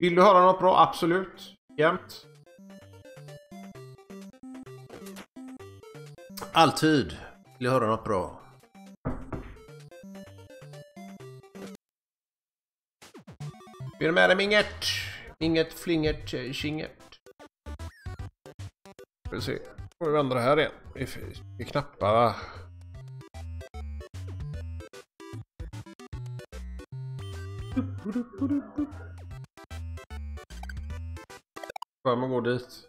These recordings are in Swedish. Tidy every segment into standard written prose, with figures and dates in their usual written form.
Vill du höra något bra? Absolut. Jämt. Alltid. Vill du höra något bra? Är du med dig, Inget? Inget, flinget, kinget. Ska vi se. Får vi vända det här igen. Vi knappar. Får man gå dit?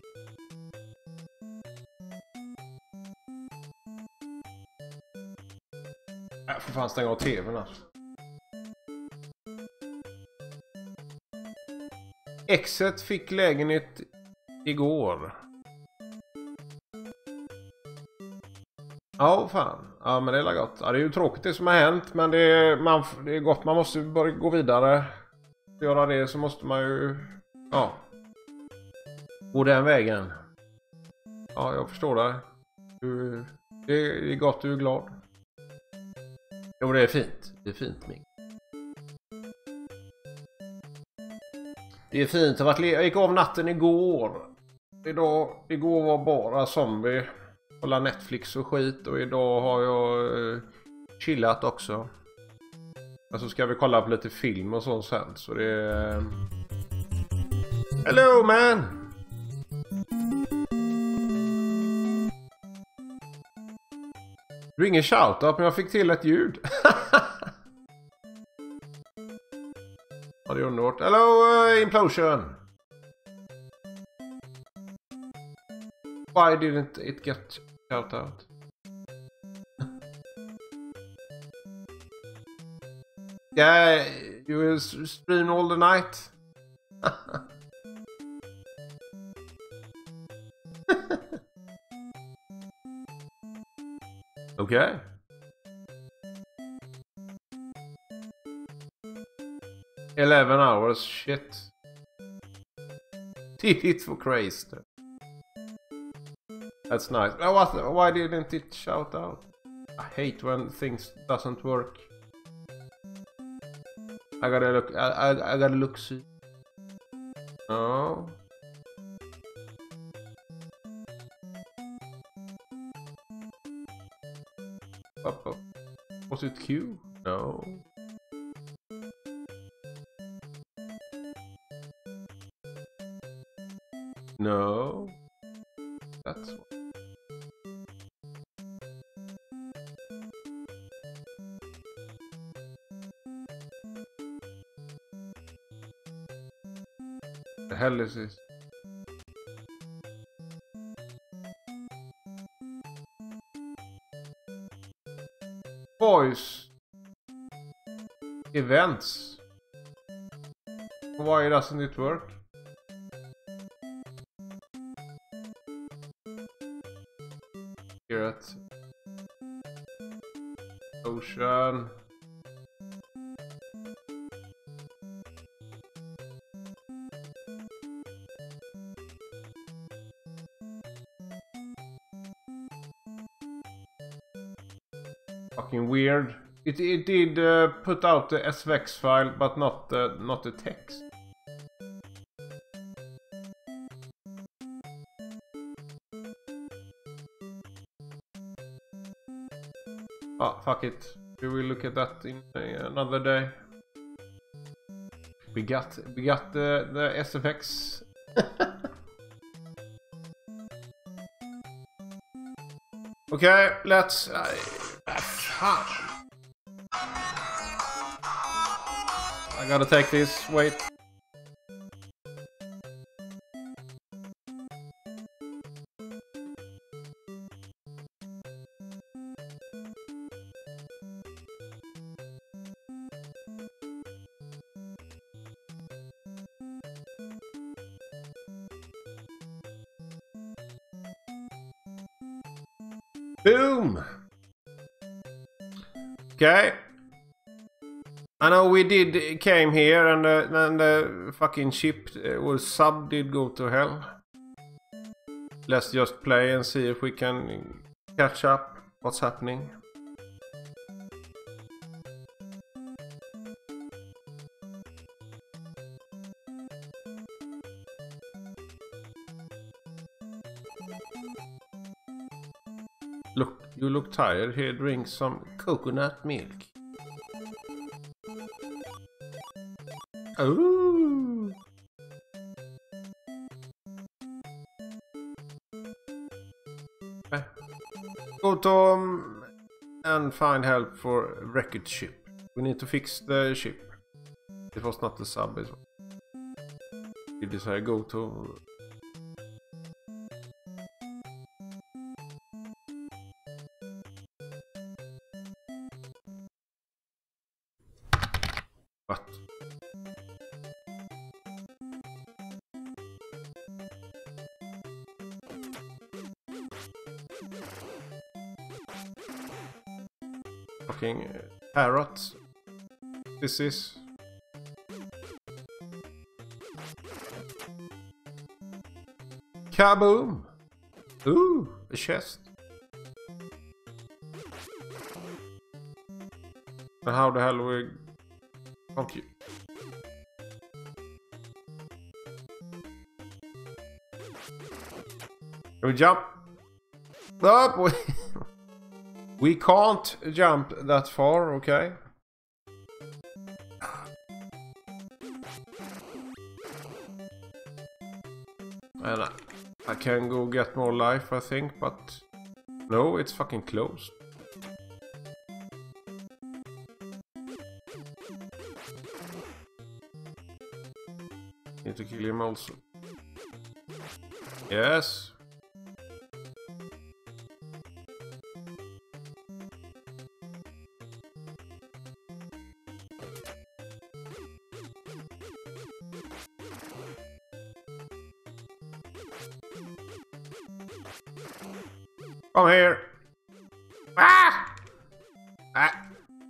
Jag får fan stänga av tvn här. Exet fick lägenhet igår. Ja, fan. Ja, men det är gott. Ja, det är ju tråkigt det som har hänt, men det är gott. Man måste börja gå vidare. För att göra det så måste man ju... Ja. Gå den vägen. Ja, jag förstår det. Det är gott, du är glad. Jo, det är fint. Det är fint, Ming. Det är fint. Jag gick av natten igår. Igår var bara zombie. Hålla Netflix och skit. Och idag har jag chillat också. Och så ska vi kolla på lite film och sånt sen. Så det är... Hello, man! Det är ingen shoutout, men jag fick till ett ljud. Ja, det är underbart. Hello, Implosion! Why didn't it get shoutout? Yeah, you will stream all the night. Okay. $11 hours, shit. Did it for crazy. That's nice. Why didn't it shout out? I hate when things doesn't work. I gotta look. I gotta look. See. No. Up. Was it Q? No. No. That's one. The hell is this? Voice events. Why doesn't it work? Here at Ocean. Fucking weird. It did put out the SVX file, but not the text. Ah, fuck it. We will look at that in another day. We got the SFX. Okay, let's. I gotta take this. Wait. Boom. Okay. I know we came here and the fucking ship or sub did go to hell. Let's just play and see if we can catch up what's happening. You look tired. Here, drink some coconut milk. Oh. Okay. Go to and find help for wrecked ship. We need to fix the ship. It was not the sub as well. Did you say go to? What? Fucking parrot. This is. Kaboom! Ooh, a chest. And how the hell we... Fuck you. Can we jump? Up! We can't jump that far, okay? And I can go get more life, I think, but... No, it's fucking closed. Need to kill him also. Yes. Come here. Ah! Ah!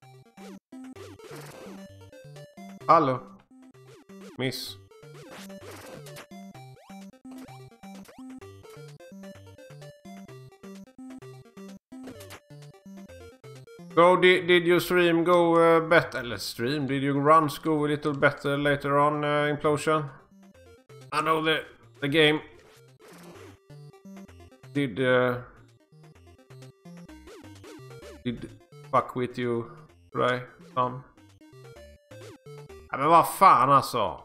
Hello. Miss. So did your stream go better? Stream? Did your runs go a little better later on, Implosion? I know the game did fuck with you, right? Ja, men vad fan alltså?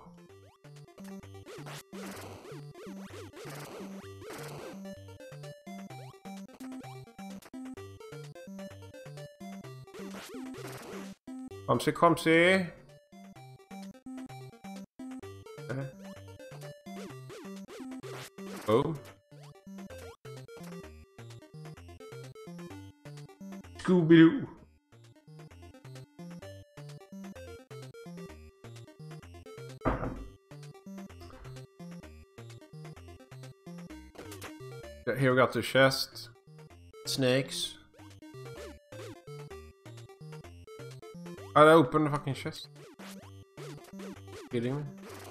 Kom se. Oh. Scooby-Doo. Here we got the chest. Snakes. I opened the fucking chest. Kidding me?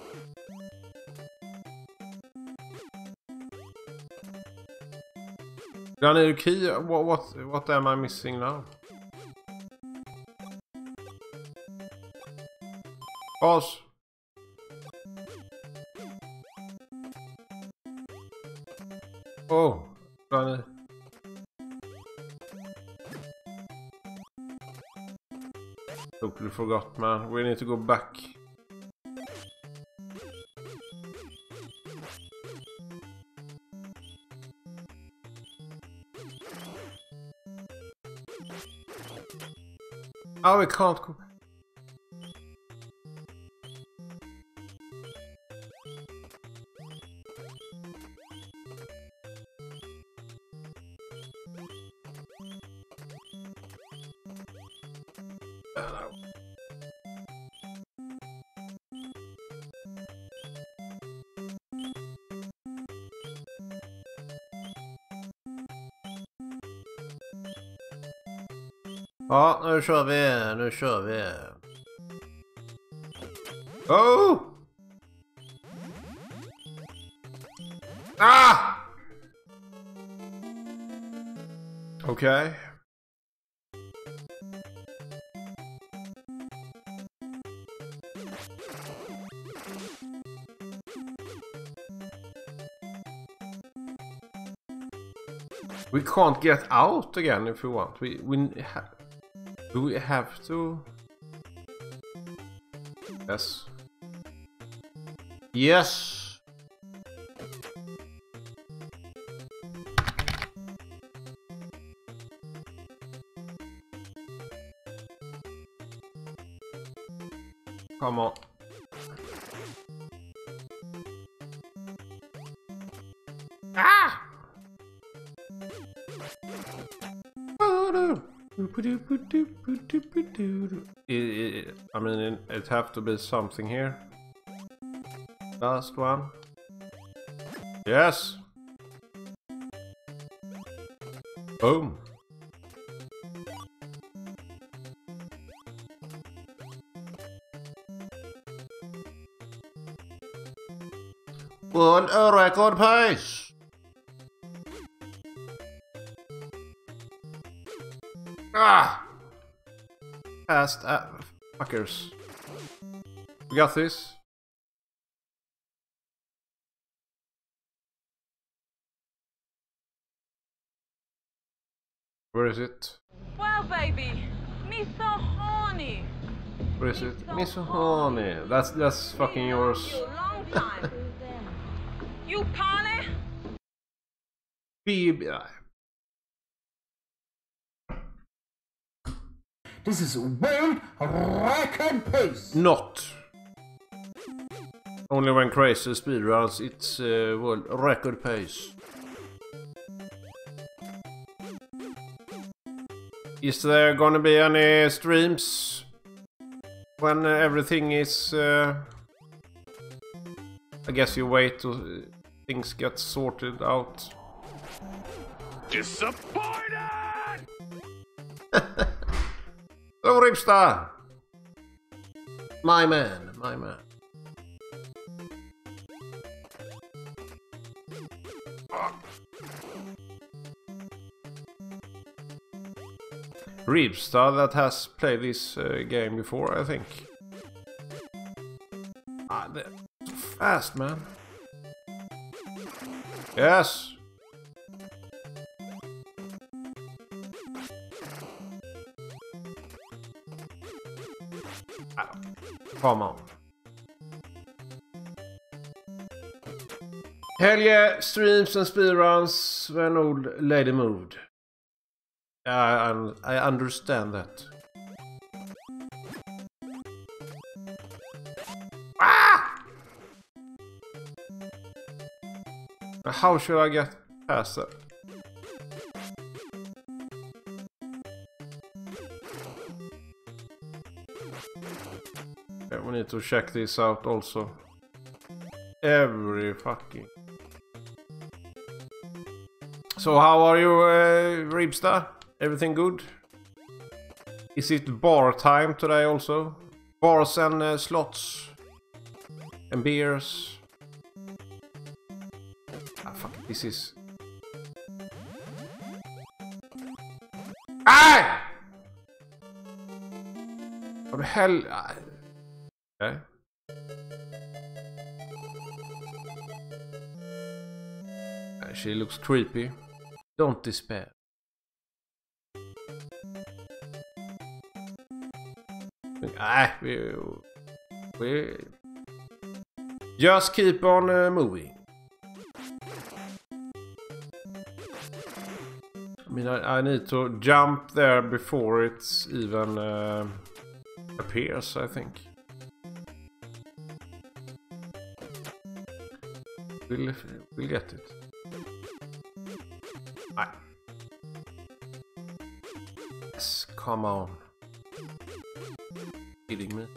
Do I need a key? What am I missing now? Pause. Oh, do I need... Totally forgot, man. We need to go back. Oh, we can't go. Ja, nu kör vi. Oh! Ah! Okay. We can't get out again if we want. Do we have to? Yes. Yes. Come on. Ah! I mean, it have to be something here. Last one. Yes. Boom. World a record pace. Ah! Fast fuckers. We got this. Where is it? Well, baby, me so horny. Where is it? Me so horny. That's fucking yours. Long time. You Polly? Baby. This is world record pace. Not. Only when crazy speedruns, it's world record pace. Is there gonna be any streams when everything is? I guess you wait till things get sorted out. Disappointed! Hello, Ripstar! My man, my man. Ripstar that has played this game before, I think. Ah, they're so fast, man. Yes. Ah, come on. Hell yeah, streams and speedruns when old lady moved. I understand that. Ah! How should I get past that? Yeah, we need to check this out also. Every fucking... So how are you, Ripstar? Everything good? Is it bar time today also? Bars and slots and beers. Ah, fuck, this is... Ah! What the hell? Okay. She looks creepy. Don't despair. We just keep on moving. I mean, I need to jump there before it's even appears, I think. We'll get it. Yes, come on. Kidding me?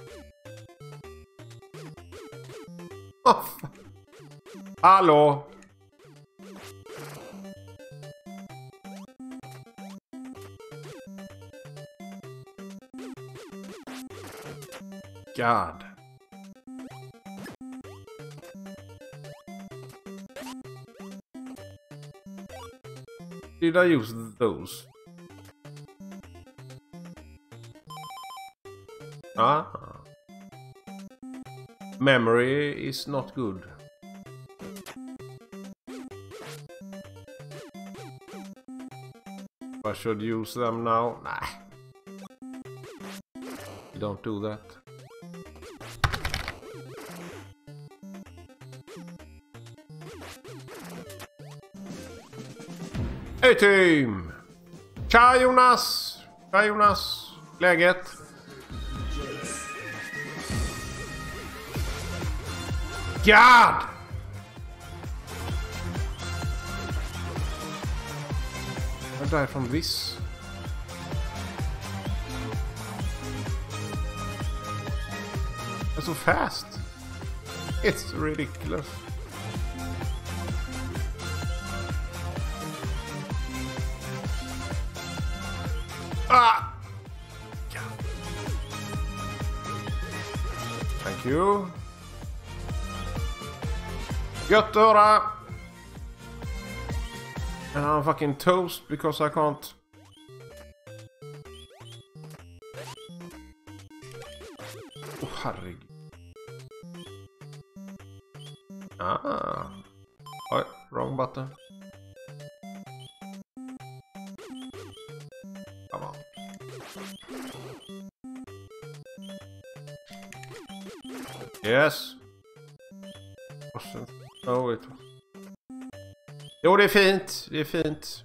Oh, hallå! God. Did I use those? Ah. Memory is not good. should use them now. Nah. You don't do that. A-team! Tja Jonas! Tja Jonas! Läget? God! Where did I from this? That's so fast. It's ridiculous. Ah! God. Thank you. Gött att höra. And I'm fucking toast because I can't. Oh, herregud. Ah. Oj, wrong button. Come on. Yes. Oh, it was. Jo, det är fint. Det är fint.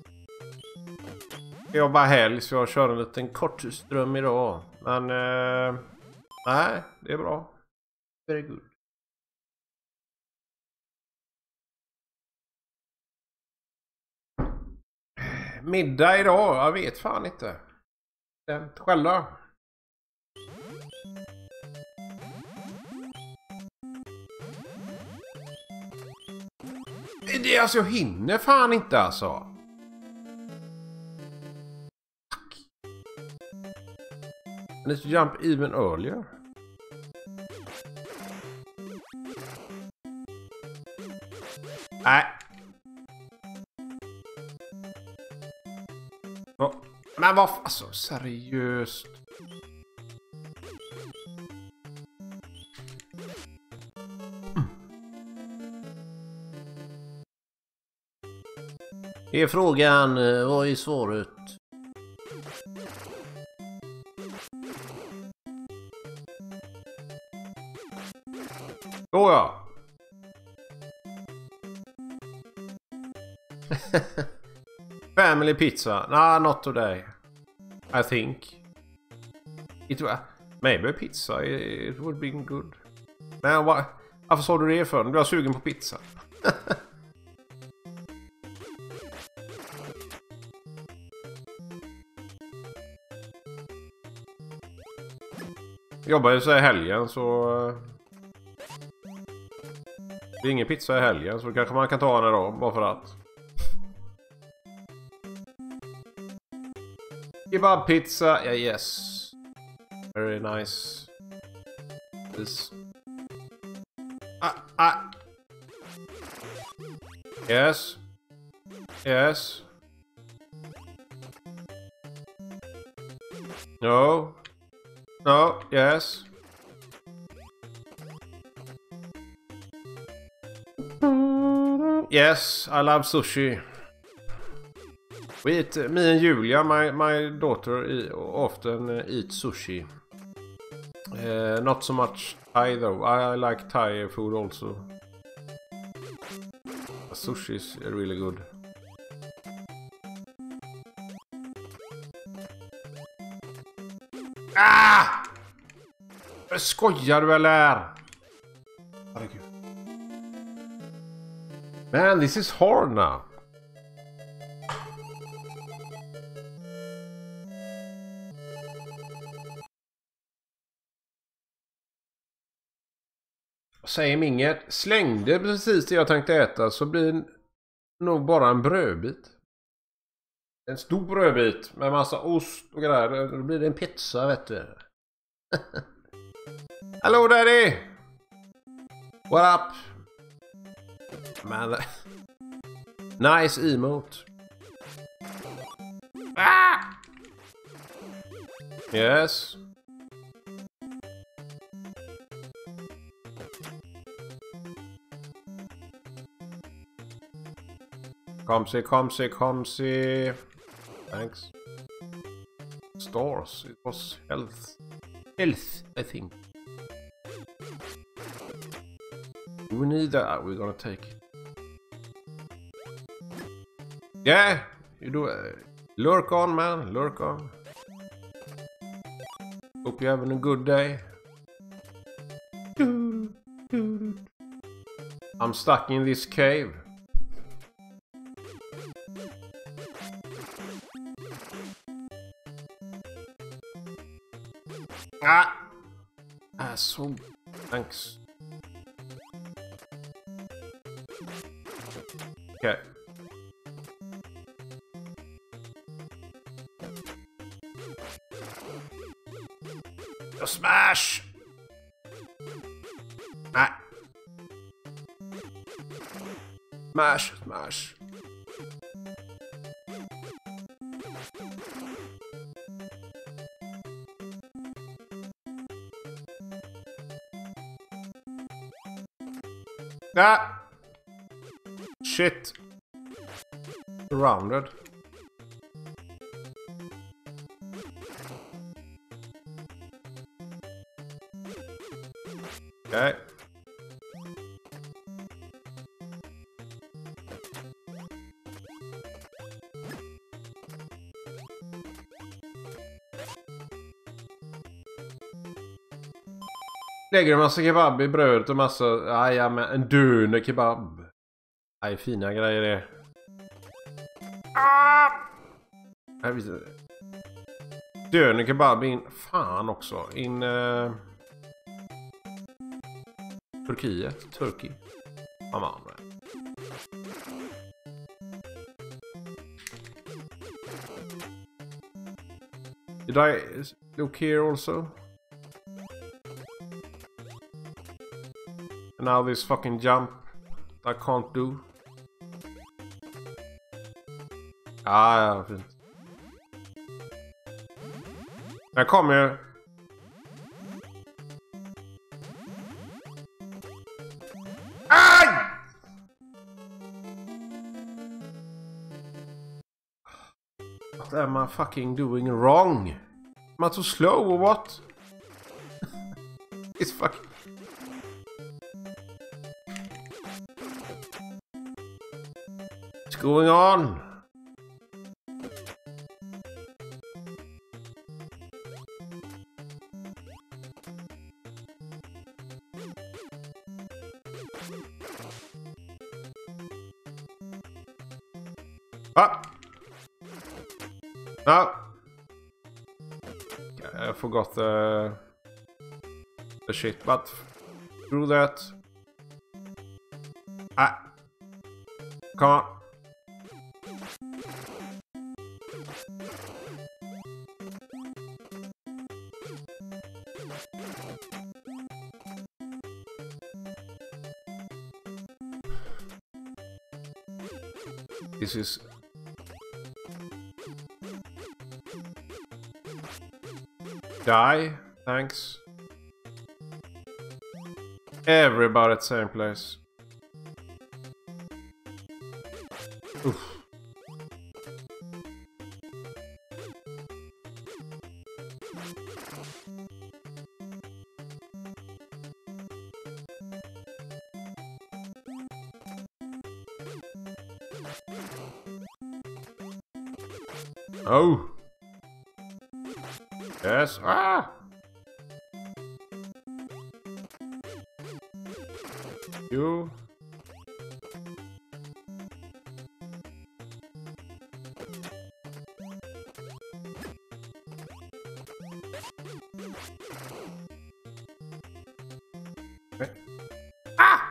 Jag jobbar helg så jag kör en liten kort ström idag. Men nej, det är bra. Very good. Middag idag? Jag vet fan inte. Själv då? Det är alltså, jag hinner fan inte alltså. Fuck. I need to jump even earlier. Nej. Men vad alltså, seriöst. Är frågan, vad är svaret? Ja. Family pizza. Nah, not today. I think. Maybe pizza. It would be good. Men varför sa du det för? Du är sugen på pizza. Jobbar ju så i helgen så det är ingen pizza i helgen så kanske man kan ta en idag bara för att. Kebab pizza, yeah, yes. Very nice. This. Yes. Yes. No. No, yes. Yes, I love sushi. We eat, me and Julia, my daughter, often eat sushi. Not so much Thai though. I like Thai food also. Sushi is really good. Ah! Skojar du eller? Herregud. Man, this is hard now. Säger inget. Slängde precis det jag tänkte äta så blir nog bara en brödbit. En stor brödbit med massa ost och grejer. Då blir det en pizza, vet du. Hello daddy! What up? Man. Nice emote. Ah! Yes. Kom se. Thanks. Stars. It was health. Health, I think. We need that. We're gonna take it. Yeah, you do it. Lurk on, man. Lurk on. Hope you're having a good day. I'm stuck in this cave. So thanks. Okay. A smash. Smash, smash. Shit. Surrounded. Okay. Lägger en massa kebab i brödet och massa... Ja, men en döner kebab. Nej, fina grejer det. Jag visste det. Döner kebab in... Fan också. In... Turkiet. Turkey. Aman. Did I look here also? And now this fucking jump I can't do. Ja, fint. Jag kommer. Aj! What am I fucking doing wrong? Am I too slow or what? It's fucking... What's going on? Ah! No! I forgot the shit, but through that. Ah! Come on. This is... Die, thanks. Everybody at the same place. Oof. Oh. Yes. Ah. You. Okay. Ah.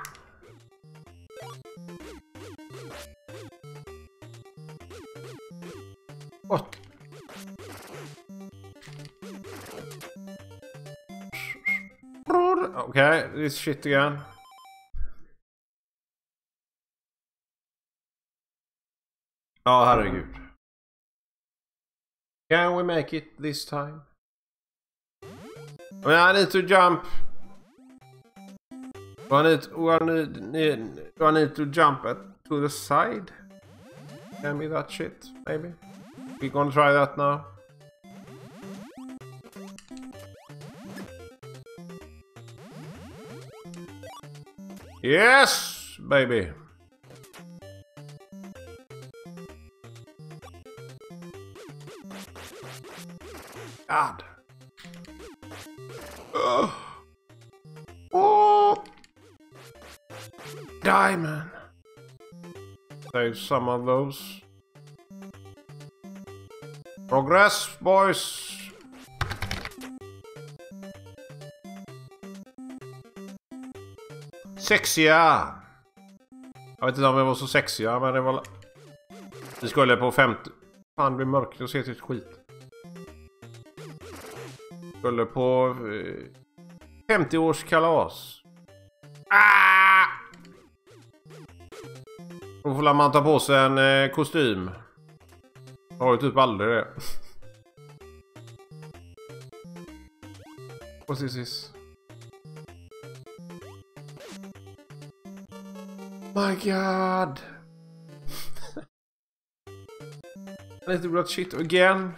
What? Okay, this shit again. Oh, herregud. Can we make it this time? I mean, I need to jump. Do I need to jump to the side? Can be that shit, maybe. We gonna try that now. Yes, baby. God. Oh. Diamond. Save some of those. Progress, boys. Sexiga. Jag vet inte om det var så sexiga, men det var... Vi skulle på 50... Fan, det blir mörkt och ser till skit. Skulle på 50-årskalas. Då får man ta på sig en kostym. Jag har ju typ aldrig det. Precis. My god. I need to do that shit again.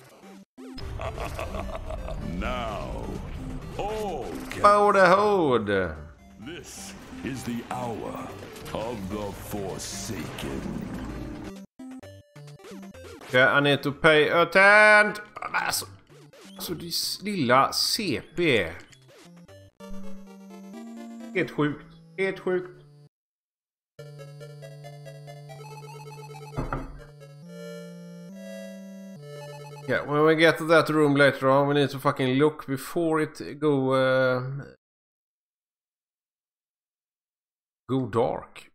Now, all Oh, the hood. this is the hour of the Forsaken. Okay, I need to pay attention. Alltså det lilla CP. Helt sjukt. Helt sjukt. Yeah, when we get to that room later on, we need to fucking look before it go dark.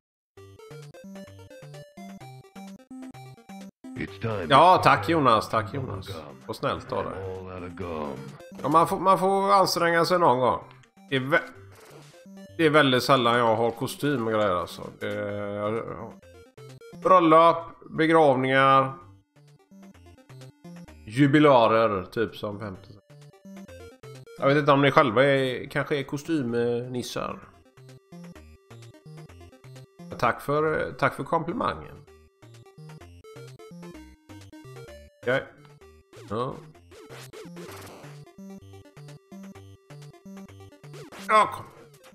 Ja, tack Jonas, tack Jonas. Och snällt av dig. Ja, man får anstränga sig någon gång. Det är väldigt sällan jag har kostym och grejer alltså. Bröllop, begravningar, jubilarer typ som 50. Jag vet inte om ni själva kanske är kostymnissar. Tack för komplimangen. Okej. Okay. Ja. Ja, kom.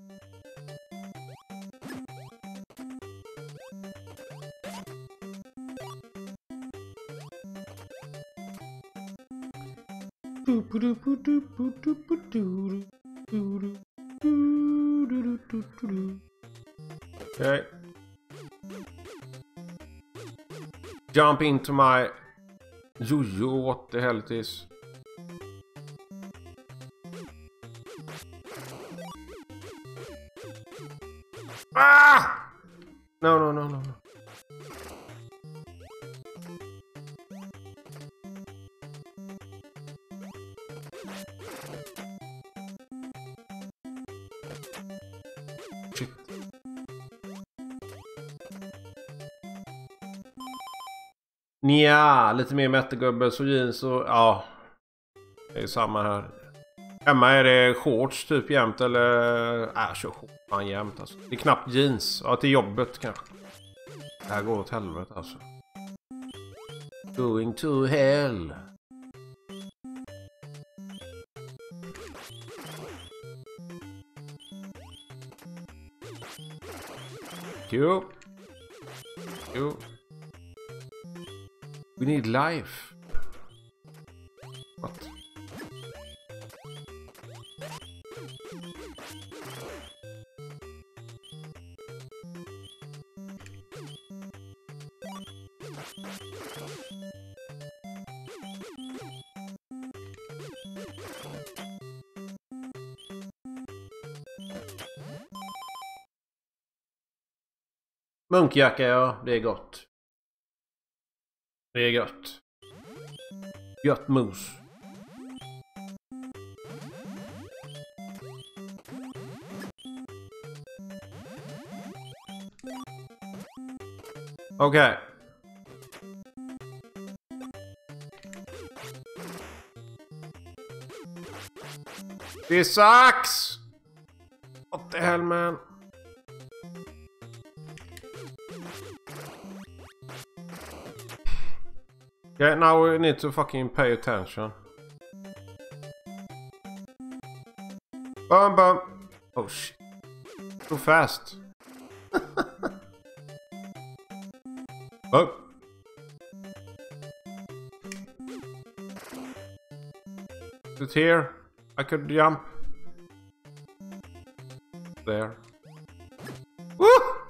Okay. Jump into my Jojo, what the hell it is. Ah! No. Shit. Nja, lite mer mättegubbes och jeans och ja. Det är samma här. Hemma är det shorts typ jämt eller kör shorts fan jämt alltså. Det är knappt jeans. Ja, till jobbet kanske. Det här går åt helvete alltså. Going to hell. Jo. We need life. What? Munkjacka, ja, det är gott. Det är gott. Gött mos. Okej. Det sucks! What the hell, man? Okay, now we need to fucking pay attention. Bum bum. Oh shit. So fast. Oh. It's here. I could jump. There. Woo!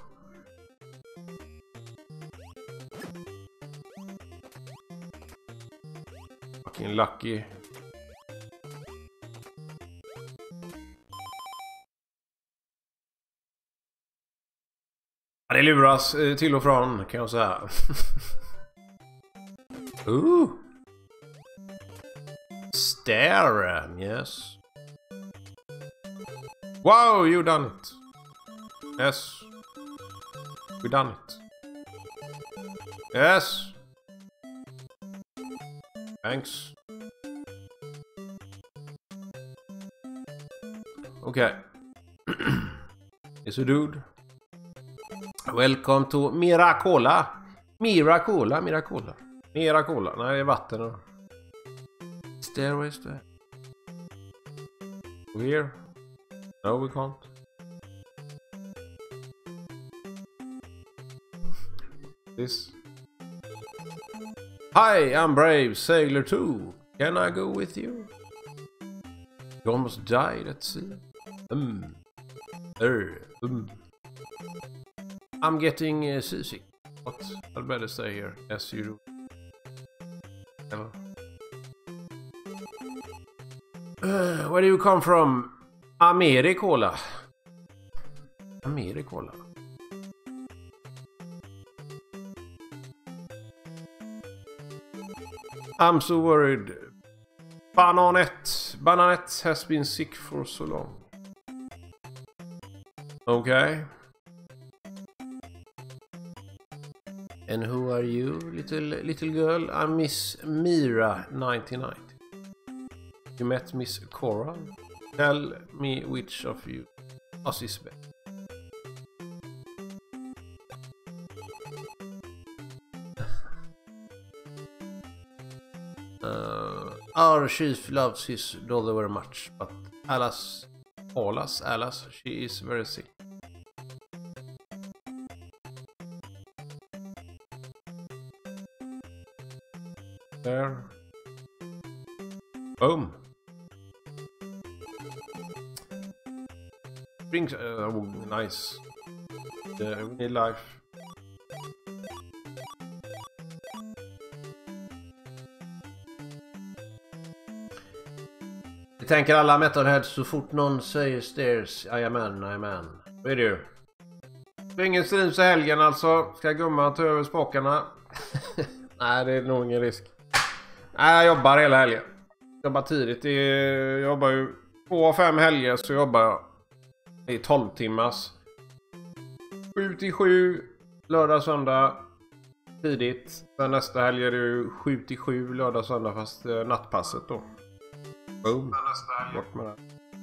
Fucking lucky. Det luras till och från kan jag säga. Stare, yes. Wow, you done it. Yes. We done it. Yes. Thanks. Okay. It's a dude. Welcome to Miracola. Miracola. Nej, det är vatten. Stairways there. Here. No, we can't. This. Hi, I'm Brave Sailor 2. Can I go with you? You almost died at sea. I'm getting seasick. But I'd better stay here. Yes, you do. Hello. Where do you come from? Americola. I'm so worried. Bananette has been sick for so long. Okay. And who are you, little girl? I'm Miss Mira 1990. You met Miss Cora? Tell me which of you is best. Our chief loves his daughter very much, but Alice, she is very sick. There. Boom. Brings nice. We need life. Jag tänker alla metalheads så fort någon säger stairs. Jajamän. Vad är det? Det är ingen stream så helgen alltså. Ska gumma ta över spakarna? Nej, det är nog ingen risk. Nej, jag jobbar hela helgen. Jobbar tidigt. Jag jobbar ju 2 av 5 helger så jobbar jag i 12 timmars. 7 till 7 lördag, söndag tidigt. Sen nästa helg är det ju 7 till 7 lördag, söndag fast nattpasset då. Boom. Bort med det.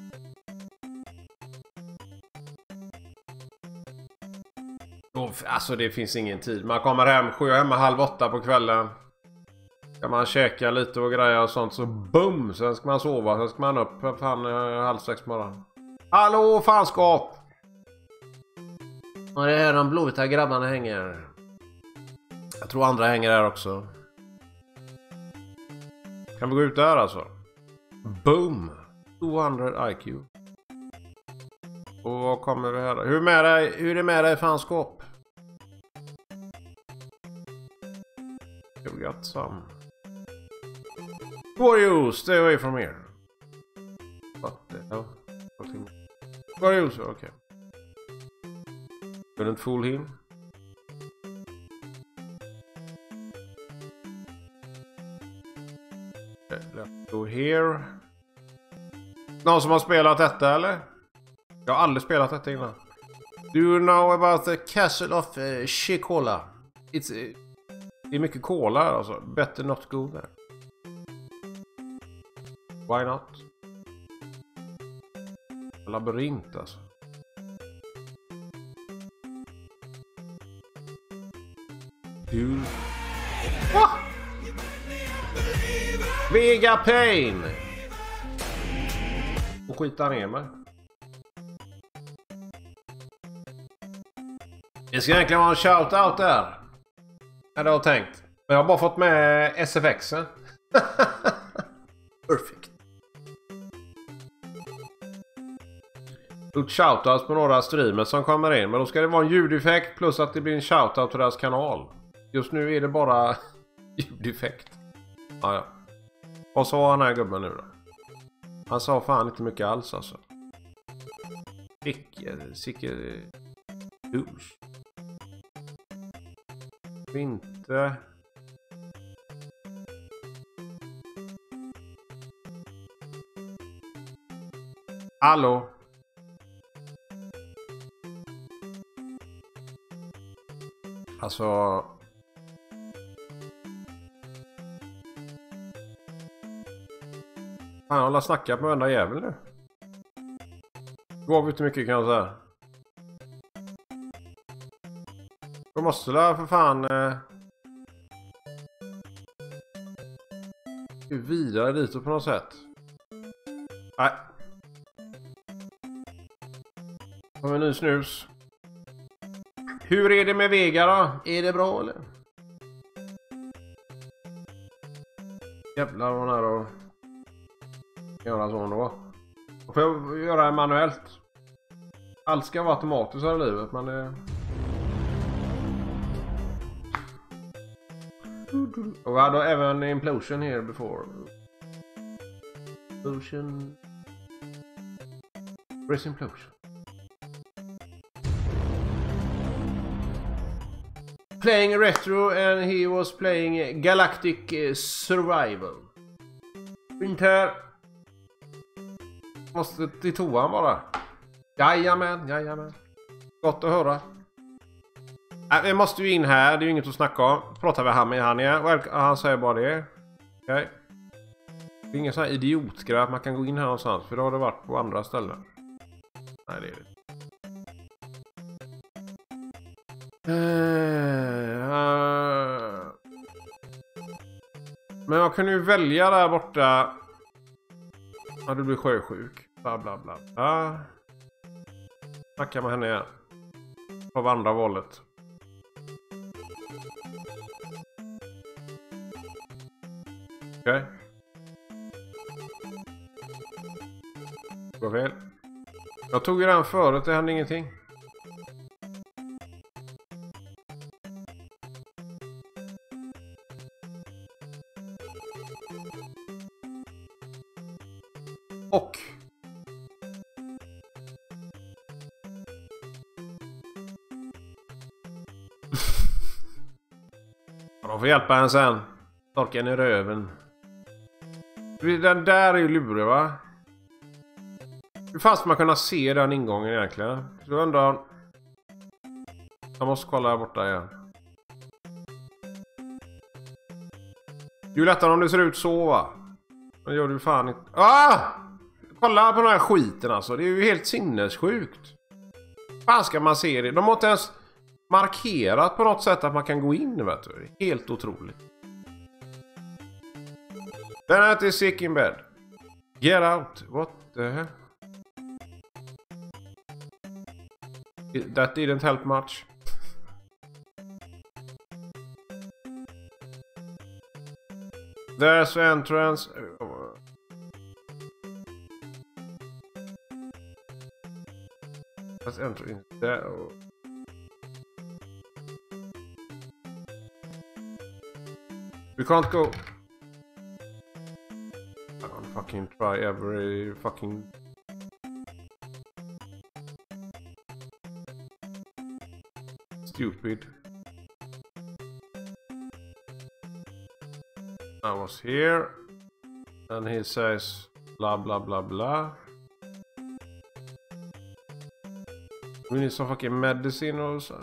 Alltså det finns ingen tid. Man kommer hem 7, hemma 7:30 på kvällen. Kan man käka lite och grejer och sånt så boom. Sen ska man sova. Sen ska man upp fan 5:30 på morgonen. Hallå fanskap! Och det är här de blåvita grabbarna hänger. Jag tror andra hänger här också. Kan vi gå ut där alltså? Boom! 200 IQ. Och vad kommer vi här? Hur är det med dig fanskap? We got some. Who are you? Stay away from here. What the hell? Who are you? Okay. Couldn't fool him. Okay, let's go here. Någon som har spelat detta eller? Jag har aldrig spelat detta innan. Do you know about the castle of Shikola? Det är mycket cola här alltså. Better not go there. Why not? Labyrint alltså. Dude. Ah! Vega Pain! Och skita ner mig. Det ska egentligen vara en shoutout där. Hade jag tänkt. Men jag har bara fått med SFXen. Perfect. Gjort shoutouts på några streamers som kommer in. Men då ska det vara en ljudeffekt plus att det blir en shoutout till deras kanal. Just nu är det bara ljudeffekt. Ja. Vad sa han här gubben nu då? Han sa fan inte mycket alls alltså. Sicke douche. Inte. Hallå. Alltså. Fan, jag har snackat med varenda jävel nu. Går vi inte mycket kan jag säga. Då måste det för fan vidare dit på något sätt. Nej. Har vi en ny snus. Hur är det med Vega då? Är det bra eller? Jävlar vad nära att göra så då. Då får jag göra det manuellt. Allt ska vara automatiskt här i livet men det... Och vi hade även implosion here before. Implosion. Where's implosion? Playing retro and he was playing Galactic Survival. Inte. Måste till toan bara. Jajamän. Gott att höra. Vi måste ju in här, det är ju inget att snacka om. Pratar vi här med han är. Han säger bara det. Okej. Det är ingen sån här idiotgrej att man kan gå in här någonstans. För då har det varit på andra ställen. Nej, det är det. Men jag kunde ju välja där borta. Ja, du blir sjösjuk. Bla bla bla. Ja. Snacka med henne igen. På andra valet. Okej. Går fel. Jag tog ju den förut, det hände ingenting. Och de får hjälpa en sen. Torka en i röven. Den där är ju lurig va? Hur fan ska man kunna se den ingången egentligen? Så jag undrar. Jag måste kolla här borta igen. Det är ju lättare om det ser ut så va? Men gör du fan inte. Kolla på den här skiten alltså. Det är ju helt sinnessjukt. Fan ska man se det? De har inte ens markerat på något sätt att man kan gå in vet du. Helt otroligt. Den är inte sick in bed. Get out. What the hell? That didn't help much. There's entrance. Let's enter in there. We can't go. I'm gonna fucking try every fucking. Stupid. I was here. And he says blah blah blah blah. We need some fucking medicine or so.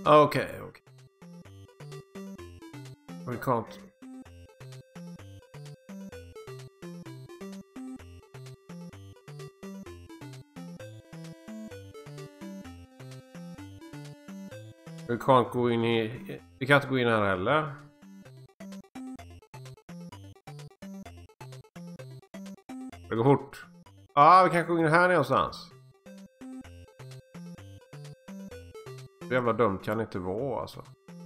Okay. We can't. Vi kan gå in i... Vi kan inte gå in här heller. Det går fort. Ja, vi kan gå in här någonstans. Så jävla dumt kan det inte vara alltså.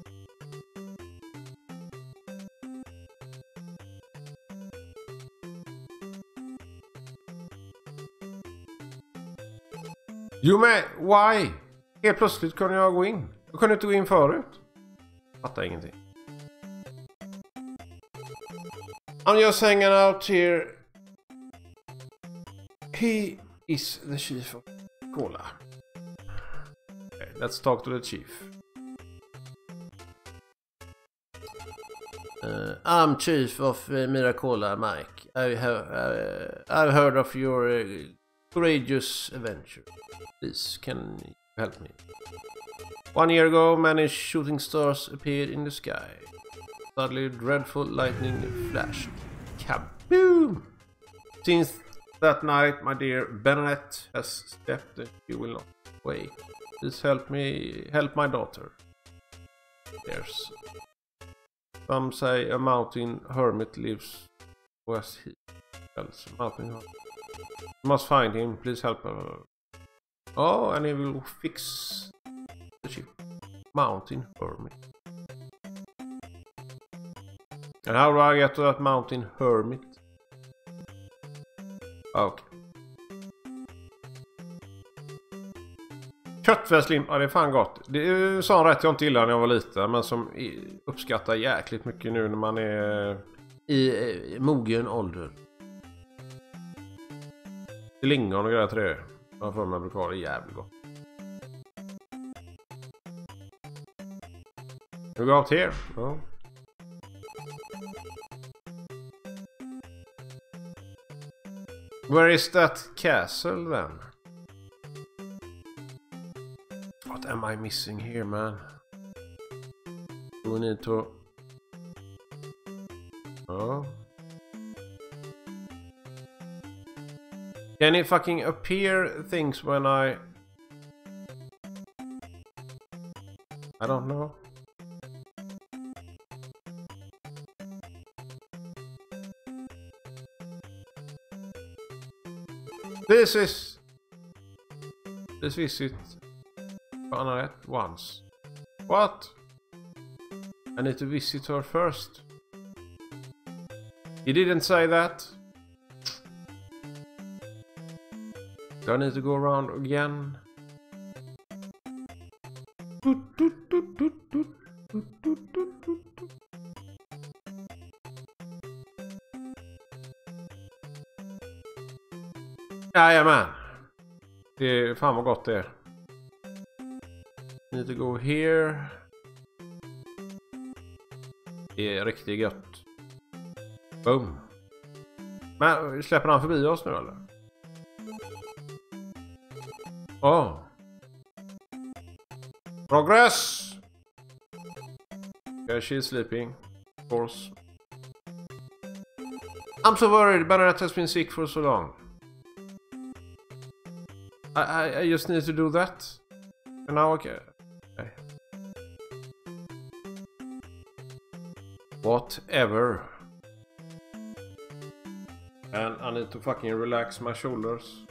Jo men, why? Helt plötsligt kunde jag gå in. Jag kunde inte gå in förut. Fattar ingenting. I'm just hanging out here. He is the chief of Cola. Okay, let's talk to the chief. I'm chief of Miracola, Mike. I've heard of your courageous adventure. Please, can you help me? 1 year ago, many shooting stars appeared in the sky. Suddenly, dreadful lightning flashed. Kaboom! Since that night, my dear Bernadette has stepped and she will not wake. Please help my daughter. There's some say a mountain hermit lives west he else. Mountain hermit. You must find him. Please help her. Oh, and he will fix the ship. Mountain hermit. And how do I get to that mountain hermit? Okay. Köttfärslim, ja det är fan gott. Det är sån rätt jag inte gillade när jag var liten, men som uppskattar jäkligt mycket nu när man är i mogen ålder. Lingon och grejer till det. Man får med brukar det jävligt gott. Nu går out here. Ja. Where is that castle then? What am I missing here, man? Do we need to... Oh. Can it fucking appear things when I don't know. This visit Bernadette once. What? I need to visit her first. You didn't say that. Do I need to go around again? Jajamän. Det är fan vad gott det är. Need to go here. Det är riktigt gött. Boom. Men släpper han förbi oss nu eller? Oh. Progress. Okay, she's sleeping. Of course. I'm so worried. Bernadette has been sick for so long. I just need to do that. And now okay. Whatever. And I need to fucking relax my shoulders.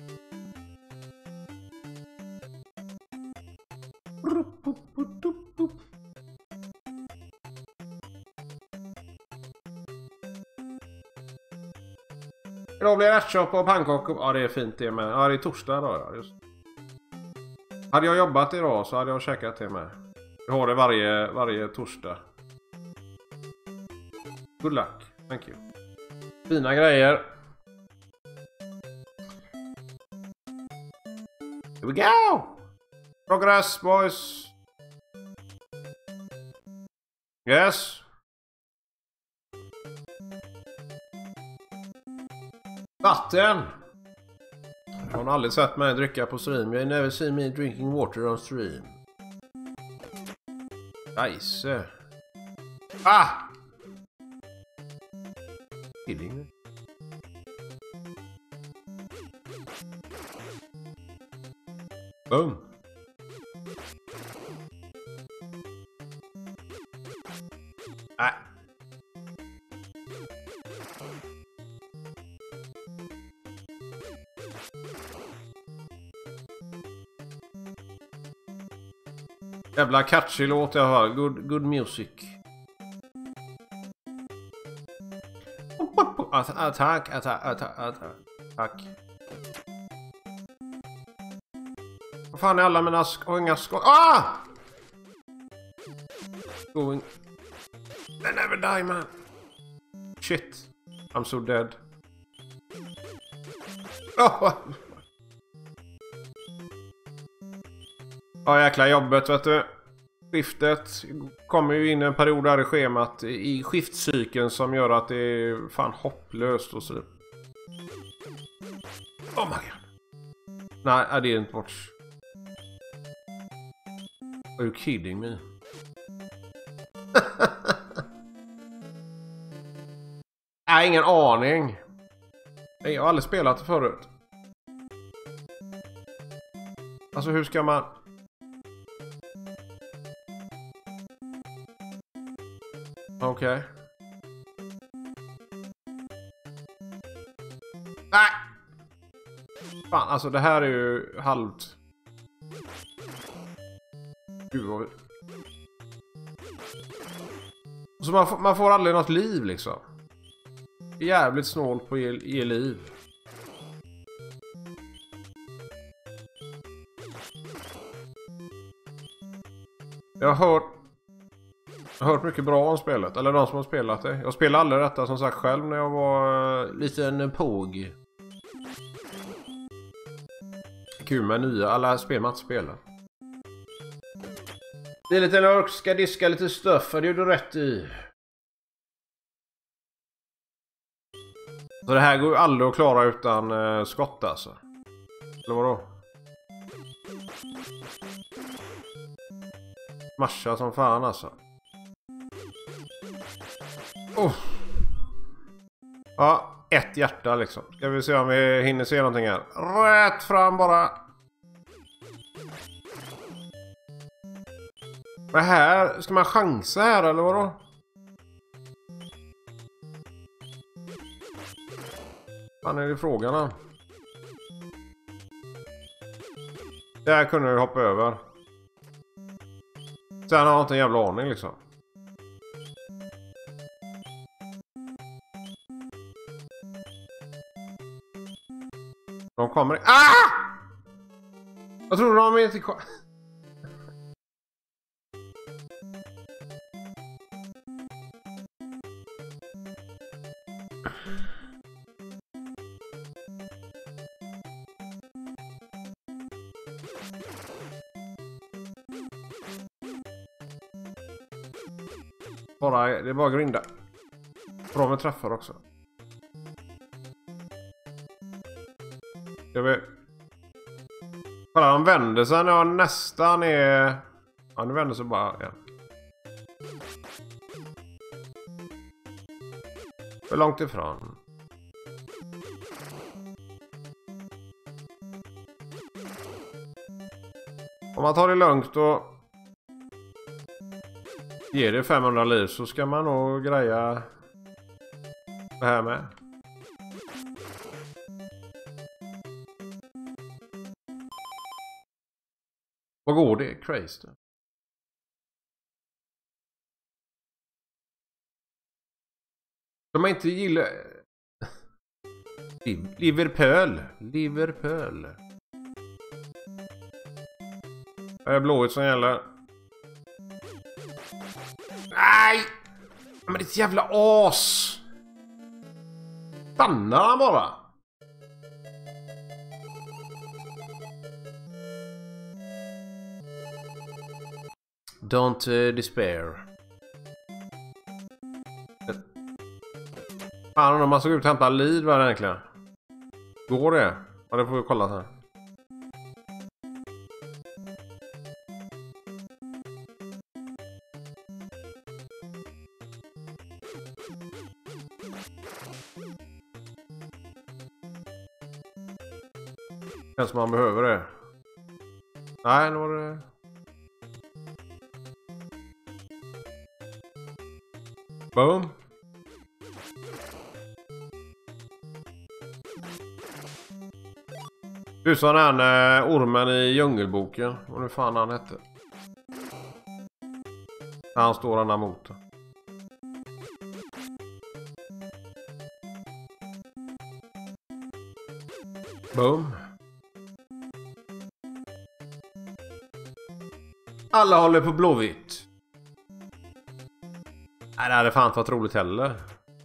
Idag blir det ärtsoppa och pannkakor. Ja, det är fint det med. Ja, det är torsdag då. Ja, just. Hade jag jobbat idag så hade jag käkat det med. Jag har det varje torsdag. Good luck. Thank you. Fina grejer. Here we go! Progress, boys. Yes. Vatten. Jag har aldrig sett mig dricka på stream. Jag har never seen me drinking water on stream. Nice. Ah! Kidding. Boom. Ah. Jävla catchy låt jag hör. Good music. Attack. Vad fan är alla mina inga skott? Ah! Going. I never die, man. Shit. I'm so dead. Oh. Ja, jäkla jobbet, vet du. Skiftet kommer ju in en period där i schemat i skiftcykeln som gör att det är fan hopplöst och så. Oh my god. Nej, I didn't watch. Are you kidding me? Nej, ingen aning. Jag har aldrig spelat det förut. Alltså hur ska man... Okej. Nej! Fan, alltså det här är ju halvt... Gud vad... Så man får aldrig något liv liksom. Jävligt snålt på ge liv. Jag har hört mycket bra om spelet. Eller de som har spelat det. Jag spelade aldrig detta som sagt själv när jag var liten påg. Kul med nya. Alla spel man inte spelar. Det är lite när jag ska diska lite stöff. Det är du rätt i. Så det här går ju aldrig att klara utan skott alltså. Eller vadå? Smasha som fan alltså. Oh. Ja, ett hjärta liksom. Ska vi se om vi hinner se någonting här. Rätt fram bara. Vad här? Ska man chansa här eller vadå? Vad är det frågan då? Där kunde jag hoppa över. Sen har jag inte en jävla aning liksom. De kommer... Ah! Jag tror de är inte kvar. Det är bara grinda. Bra med träffar också. Jag vet. Kolla, han vänder sig när jag nästan är... Ja, nu vänder sig bara igen. För långt ifrån. Om man tar det lugnt och ger det 500 liv så ska man nog greja det här med. Vad går det? Crazy. De man inte gillar... Liverpool. Det är blått som gäller. Nej! Men det är ett jävla as! Stannar han bara? Don't despair. Fan, om man såg ut att hämta liv var det egentligen. Går det? Ja, det får vi kolla sen. Känns som man behöver det. Nej, nu var det... Boom. Du sa den ormen i djungelboken. Vad nu fan han hette. Han står den där motorn. Boom. Alla håller på blåvitt. Nej, det hade fan inte varit roligt heller.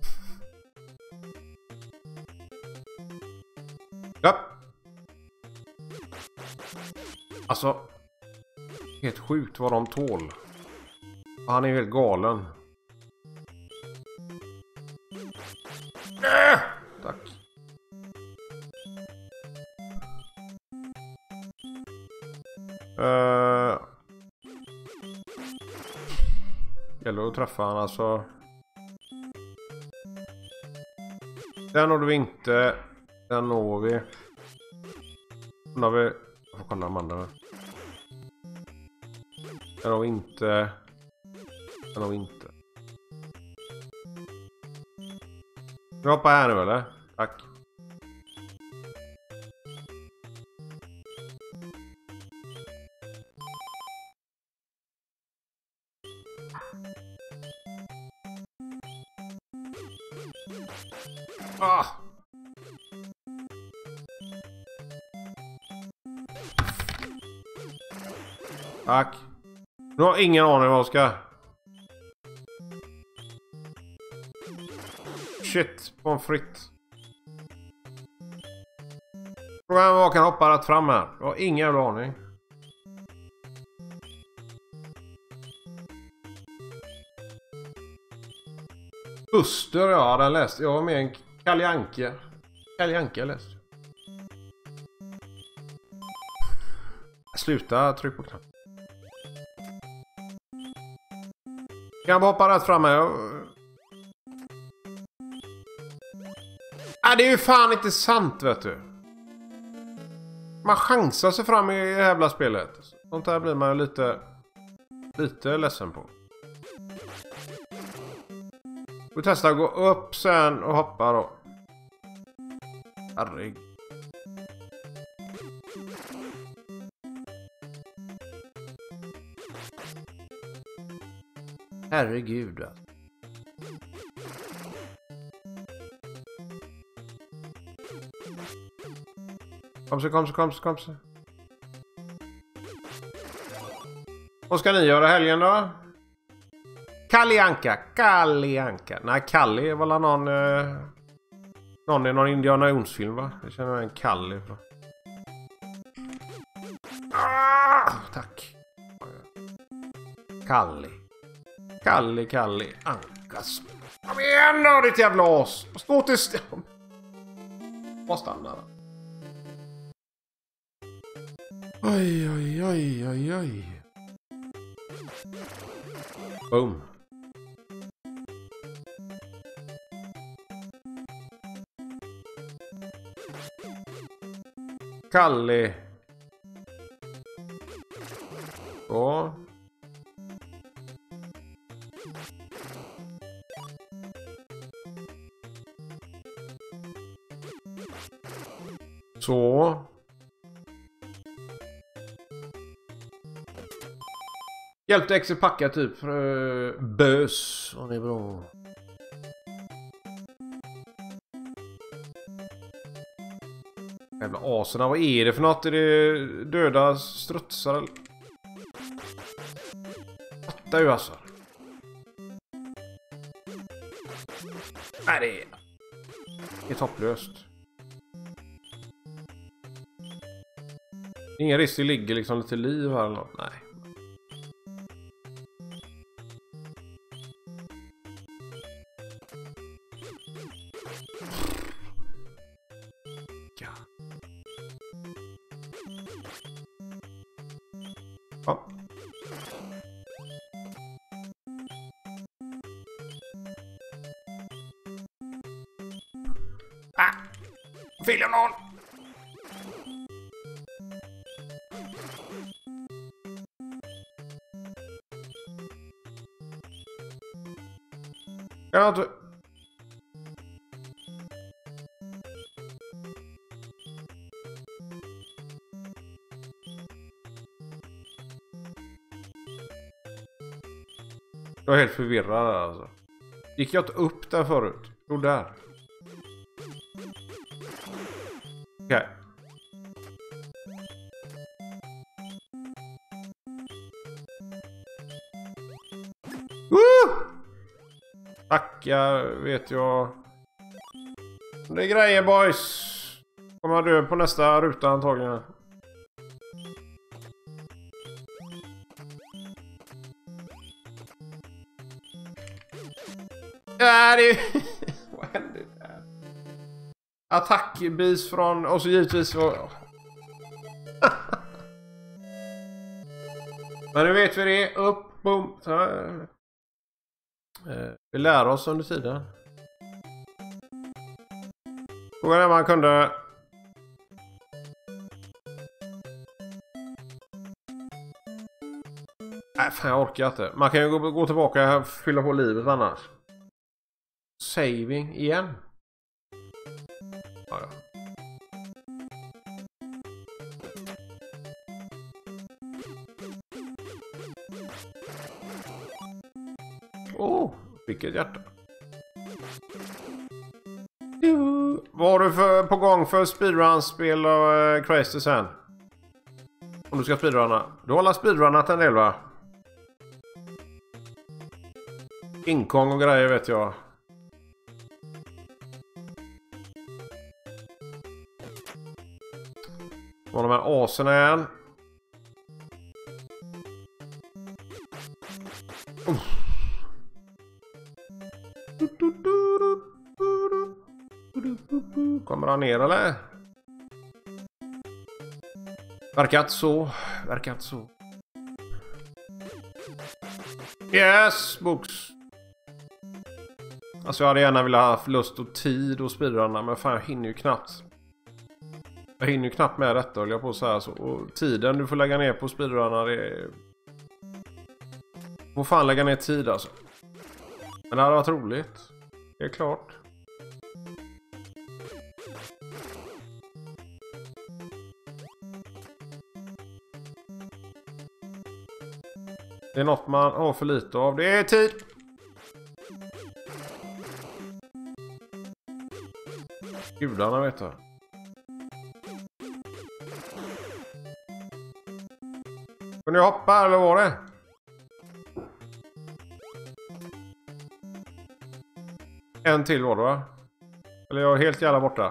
Ja. Alltså. Helt sjukt vad de tål. Han är helt galen. Tack. Gäller att träffa han alltså. Den når vi inte. Den når vi. Den har vi. Jag får kolla de andra. Den har vi inte. Den har vi inte. Vi hoppar här nu eller? Tack. Ah. Tack. Nu har ingen aning vad jag ska. Shit, pommes frites. Frågan är vad jag kan hoppa rätt fram här. Jag har ingen jävla aning. Buster, ja, den läste. Jag var med en Kalle Anka. Kalle Anka läste. Sluta, tryck på knappen. Kan jag bara hoppa rätt fram här? Det är ju fan inte sant, vet du. Man chansar sig fram i det jävla spelet. Sånt här blir man ju lite ledsen på. Vi testar att gå upp sen och hoppa då. Herregud. Herregud. Kom så. Vad ska ni göra helgen då? Kalle Anka. Nej, Kalle var väl någon i någon Indiana Jones-film, va? Jag känner mig en Kalle ifrån. Tack. Kalle Ankas. Kom igen då, ditt jävla as. Stå till still. Vad stannar då? Oj. Boom. Kalle. Ja. Så. Hjälpte Excel packa typ bös. Om det är bra. Jävla aserna, vad är det för något? Är det döda strutsar? Fattar ju alltså. Nej, det är hopplöst. Ingen risk, det ligger liksom lite liv här eller något. Nej. Ja. Film någon. Kan jag inte... Jag är helt förvirrad alltså. Gick jag inte upp där förut? Jo, där. Okej. Tack, jag vet jag. Det är grejer, boys. Kommer jag dö på nästa ruta antagligen. Ja, det... Vad hände där? Attackbis från... Och så givetvis... Men nu vet vi det. Upp, boom. Så här. Vi lär oss under tiden. Frågan är om man kunde... Nej, fan jag orkar inte. Man kan ju gå tillbaka och fylla på livet annars. Saving igen. Ja, ja. Vilket hjärta. Vad har du på gång för speedrun-spel och Crazy sen? Om du ska speedrunna. Du har alla speedrunnat en del, va? Inkong och grejer vet jag. Och de här aserna igen. Kommer han ner eller? Verkar inte så. Verkar inte så. Yes, books. Alltså jag hade gärna velat ha lust och tid och speedrunna. Men fan jag hinner ju knappt. Jag hinner ju knappt med detta, håller jag på så här. Så. Och tiden du får lägga ner på speedrunna, det är... Får fan lägga ner tid alltså. Men det hade varit roligt. Det är klart. Det är något man har för lite av. Det är tid! Gudarna vet jag. Kunde jag hoppa eller var det? En till var det, va? Eller jag är helt jävla borta.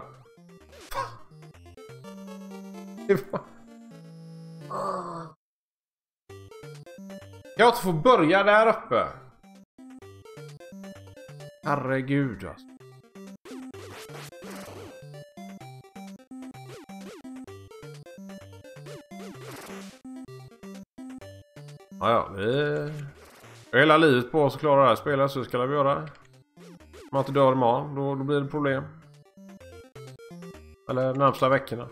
Jag inte får börja där uppe. Herregud alltså. Ja, vi hela livet på oss att klara det här spelet, så ska vi göra. Om man inte dör imorgon, då blir det problem. Eller närmsta veckorna.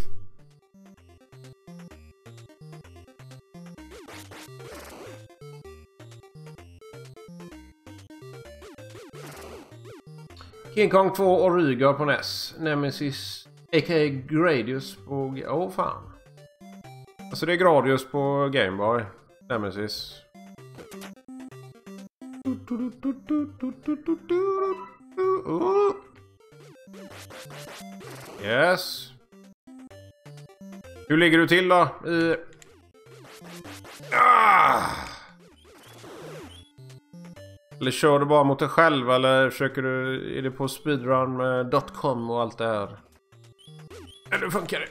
King Kong 2 och Rygar på NES. Nemesis a.k.a. Gradius på... Åh fan. Alltså det är Gradius på Game Boy. Nemesis. Yes. Hur ligger du till då? Eller kör du bara mot dig själv, eller försöker du, är det på speedrun med .com och allt det här? Eller hur funkar det?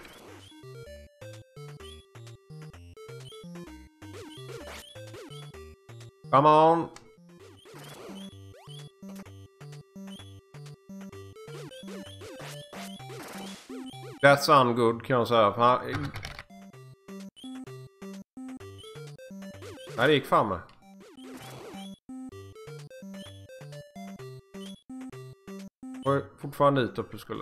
Come on. That's ungood kan jag säga. Nej, det gick fan med. Och fortfarande dit uppe skulle.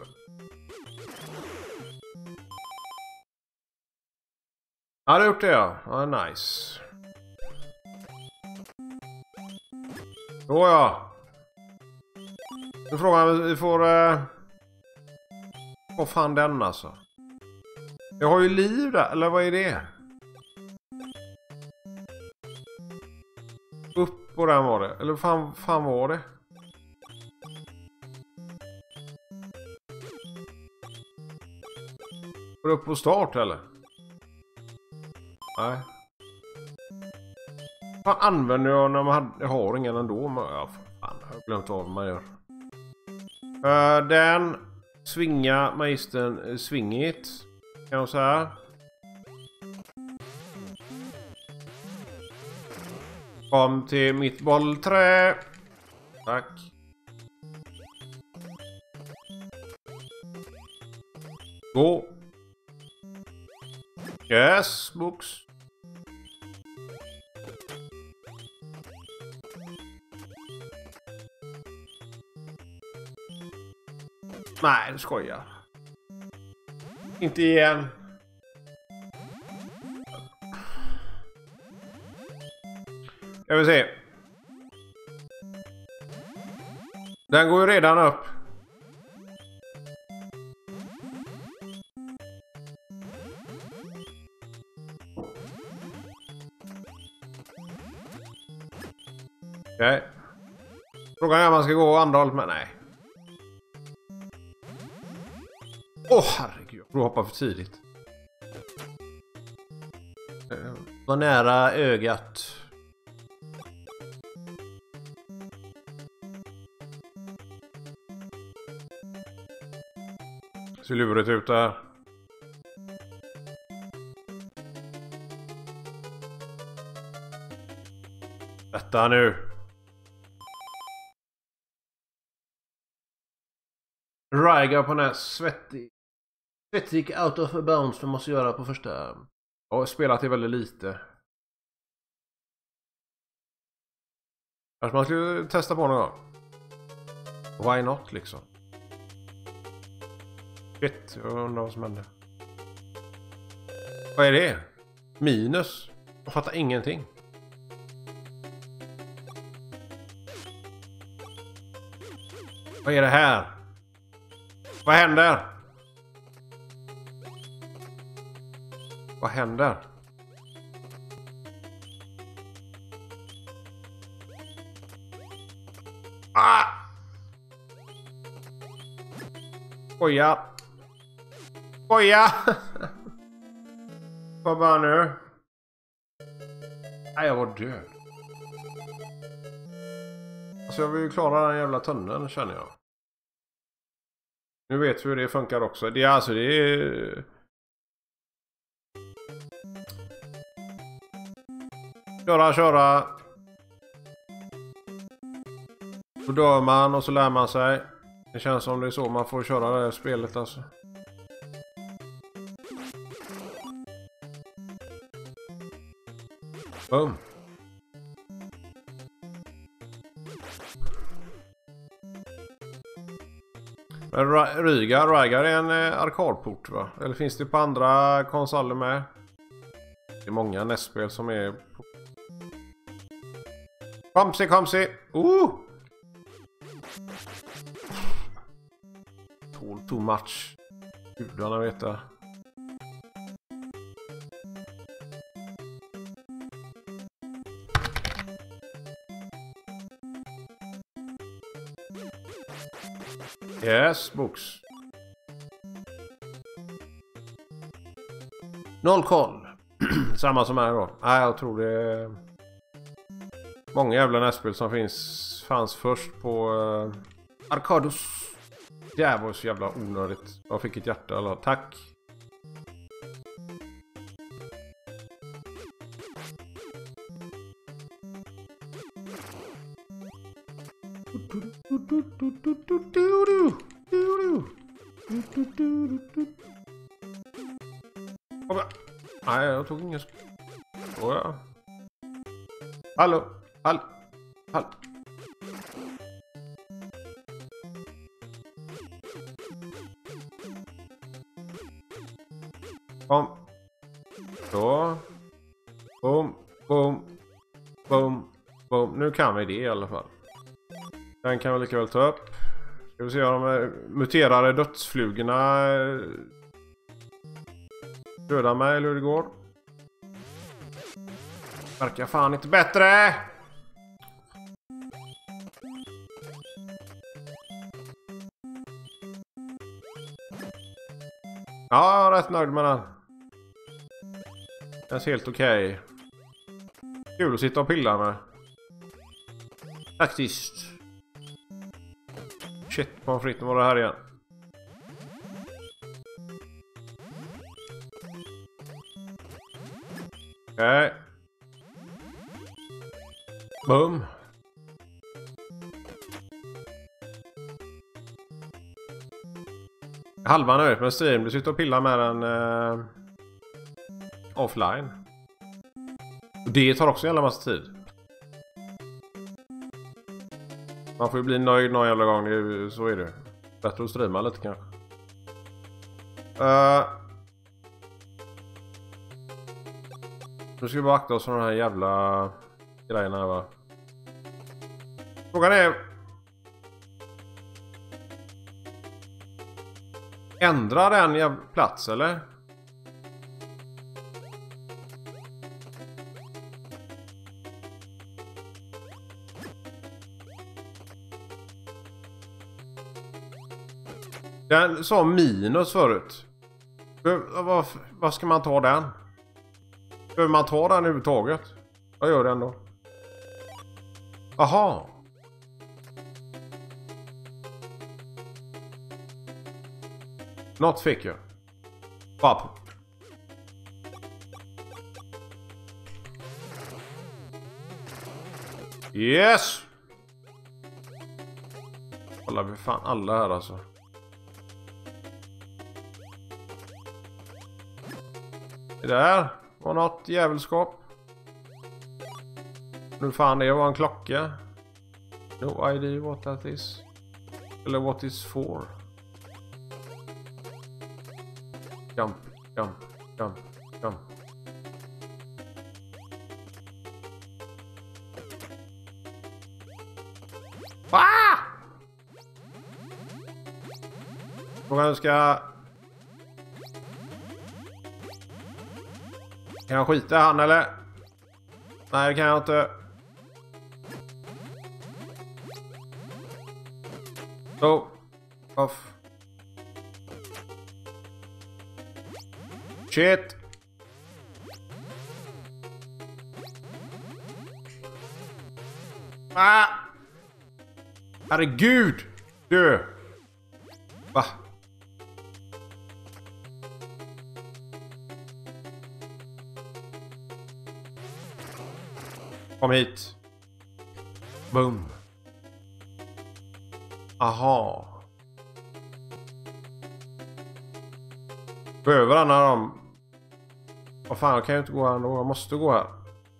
Ja, det har gjort det ja. Ja, nice. Då ja. Nu frågar vi får... vad fan den alltså? Jag har ju liv där, eller vad är det? Upp på den var det, eller fan var det? Går upp på start eller? Nej. Vad använder jag när jag har ingen ändå? Ja, fan, jag har glömt av vad man gör. Den svinga magistern svingit. Kan jag säga. Kom till mitt bollträ. Tack. Gå. Yes, books. Nej, du skojar. Inte igen. Jag vill se. Den går ju redan upp. Okej. Frågan är om man ska gå andra hållet, men nej. Åh, herregud. Jag hoppar för tidigt. Var nära ögat. Så lurigt ut där. Detta nu. Rygar på den här svettig out of bounds. Det måste göra på första. Jag har spelat det väldigt lite. Kanske man skulle testa på någon gång. Why not liksom? Shit, jag undrar vad som hände. Vad är det? Minus? Jag fattar ingenting. Vad är det här? Vad händer? Vad händer? Ah! Skoja. Skoja! Vad var nu? Nej, jag var död. Alltså jag vill ju klara den jävla tunneln, känner jag. Nu vet vi hur det funkar också. Det är alltså, det är... Köra. Då dör man och så lär man sig. Det känns som det är så man får köra det här spelet alltså. Boom. Rygar är en arkadport, va? Eller finns det på andra konsoler med? Det är många NES-spel som är på... Komsi! Too much. Gudarna vet det. Yes, books. Noll koll. Samma som här då. Nej, jag tror det är många jävla nästspel som fanns först på Arcadus. Det var så jävla onödigt. Jag fick ett hjärta, eller tack. Nej, jag tog ingen. Oh, ja. Hallå. Kom. Så. Boom. Nu kan vi det i alla fall. Den kan vi lika väl ta upp. Ska vi se om de muterade dödsflugorna dödar mig eller hur det går. Verkar fan inte bättre. Ja, jag är rätt nöjd med den. Känns helt okej. Kul att sitta och pilla med. Faktiskt. Shit, på fritten var det här igen. Okej. Boom. Halva nöjt med stream. Du sitter och pillar med den offline. Och det tar också en jävla massa tid. Man får ju bli nöjd någon jävla gång. Så är det. Bättre att streama lite kanske. Nu ska vi bara akta oss för de här jävla grejerna här, va. Frågan är... Ändrar den jävla plats eller? Den sa minus förut. Vad ska man ta den? Behöver man ta den överhuvudtaget? Vad gör den då? Aha. Något fick jag. Papp. Yes! Kollar vi fan alla här alltså. Det där var något jävelskap. Nu fan det var en klocka. No idea what that is. Eller what is for. Jump, jump, jump, jump. Ah! Frågan ska... Kan jag skita han eller? Nej, det kan jag inte. So. Off. Shit. Ah! Herregud. Dö. Va? Kom hit. Boom. Aha. Behöver han när de... Vad fan, jag kan ju inte gå här ändå. Jag måste gå här.